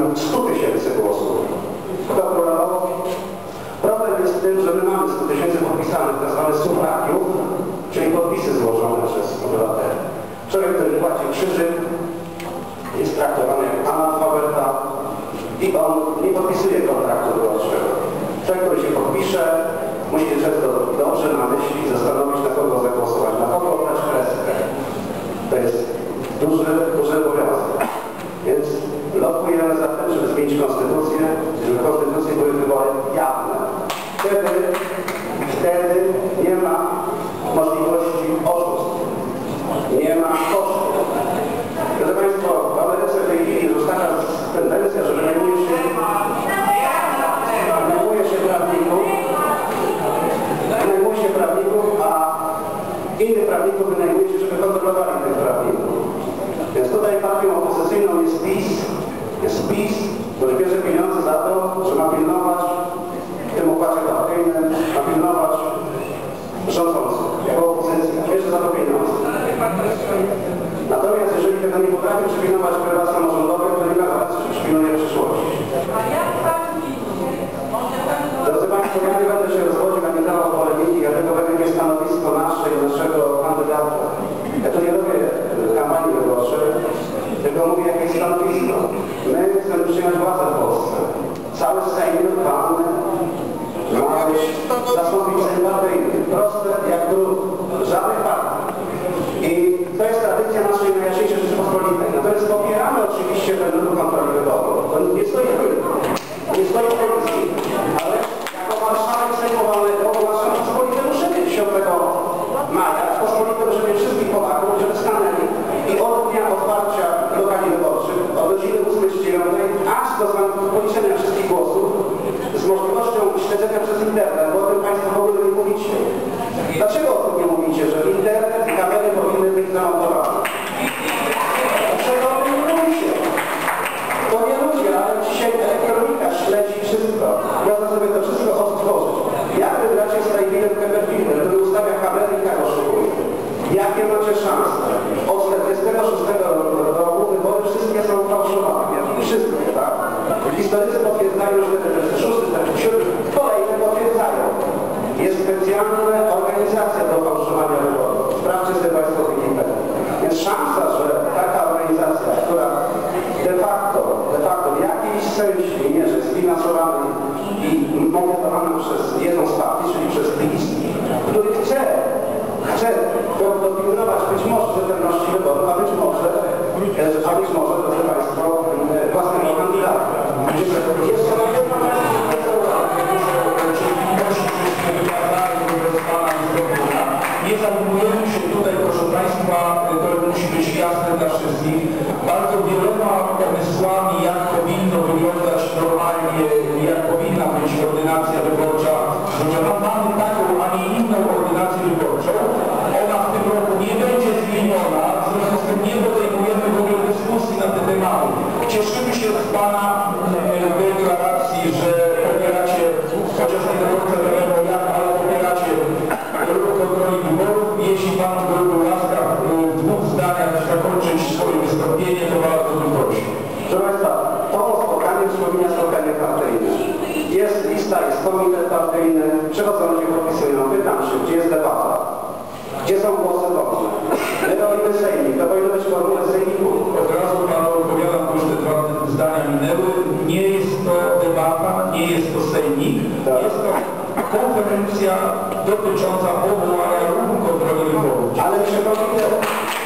stu tysięcy głosów. Kto królował? Problem jest w tym, że my mamy sto tysięcy podpisanych, tzw. sufragiów, czyli podpisy złożone przez obywateli. Człowiek, który płaci krzyżyk, jest traktowany jak analfabeta i on nie podpisuje kontraktu wyborczego. Człowiek, który się podpisze, musi często dobrze na myśli zastanowić, na kogo zagłosować, na kogo oddać kreskę. To jest duży, duży obowiązek. Więc lobujemy za tym, żeby zmienić konstytucję, żeby w konstytucji były wybory jawne. Wtedy, wtedy nie ma możliwości oszustw. Nie ma kosztów. Drodzy Państwo, w Ameryce w tej chwili już taka tendencja, że wynajmuje się, wynajmuje się prawników, wynajmuje się prawników, a innych prawników wynajmuje się, żeby kontrolowali tych prawników. Więc tutaj partią opozycyjną jest PiS, jest PiS, który bierze pieniądze za to, że ma pilnować w tym układzie partyjnym, ma pilnować rządzących, jako opozycja, bierze za to pieniądze. Natomiast jeżeli tego nie potrafi przypilnować prawa samorządowe, to nie ma racji, że przypilnuje przyszłości. Drodzy Państwo, ja nie będę się rozwodził na ten temat polemiki, ja tylko będę mieć stanowisko nasze i naszego kandydata. Ja tu nie robię kampanii wyborczej, tylko mówię jakieś stanowisko. My chcemy przyjąć władzę w Polsce. Cały Sejm Pan ma być zastąpić Sejm partyjny. Proste jak drut. Żadnych partii. I to jest tradycja naszej najjaśniejszej Rzeczypospolitej. Natomiast popieramy oczywiście ten ruch kontroli wyborów. To nie stoimy. Nie stoi w Polsce. Ale jako marszałek sejmowalnego ogłaszam pospolite ruszenie dziesiątego maja. Pospolite ruszenie wszystkich Polaków, żeby stanęli i od dnia otwarcia lokali wyborczych od godziny ósmej do dziewiątej aż do policzenia wszystkich głosów z możliwością śledzenia przez internet, bo o tym Państwo w ogóle nie mówicie. Dlaczego o tym nie mówicie, że internet i kamery powinny być zamontowane? Dlaczego o tym nie mówicie? To nie ludzie, ale dzisiaj elektronika śledzi wszystko. Można sobie to wszystko odtworzyć. Jak wygracie z Tajwinem Kemperfilmem, który ustawia kamery i tak oszukuje? Jakie macie szanse? Od czterdziestego szóstego roku wybory wszystkie są fałszowane. Wszystkie, tak? Historycy potwierdzają, że czterdziesty szósty, czterdziesty siódmy, kolejne potwierdzają. Jest specjalna organizacja do fałszowania wyborów. Sprawdźcie sobie Państwo Wikipedię. Jest szansa, że taka organizacja, która de facto, de facto w jakiejś sensie mierze sfinansowana i monitorowana przez jedną z partii, czyli przez PiS, który chce, chce dopilnować być może rzetelności wyborów, a być może, a być może, drodzy Państwo, własnego kandydata. Jeszcze na pewno nie zajmujemy się tutaj, proszę Państwa, to musi być jasne dla wszystkich, bardzo wieloma pomysłami, jak powinno wyglądać normalnie, jak powinna być ordynacja wyborcza. Mamy taką, a nie inną ordynację wyborczą. Ona w tym roku nie będzie zmieniona, w związku z tym nie podejmujemy w ogóle dyskusji na te tematy. Cieszymy się z Pana deklaracji, że popieracie, chociaż nie do końca wiadomo jak, ale popieracie ruch kontroli wyborów. Jeśli Pan byłby łaskaw w dwóch zdaniach zakończyć swoje wystąpienie, to bardzo bym prosił. Proszę Państwa, to spotkanie przypomina spotkanie partyjne. Jest lista, jest komitet partyjny, przychodzą ludzie, podpisują. Pytam się, gdzie jest debata? Gdzie są głosy wolne? My robimy sejmik, to powinno być formułę sejmiku. Od razu Panu odpowiadam, bo już te dwa zdania minęły. Nie jest to debata, nie jest to sejmik, tak. Jest to konferencja dotycząca powołania ruchu kontroli wyborów. Ale przypomnę,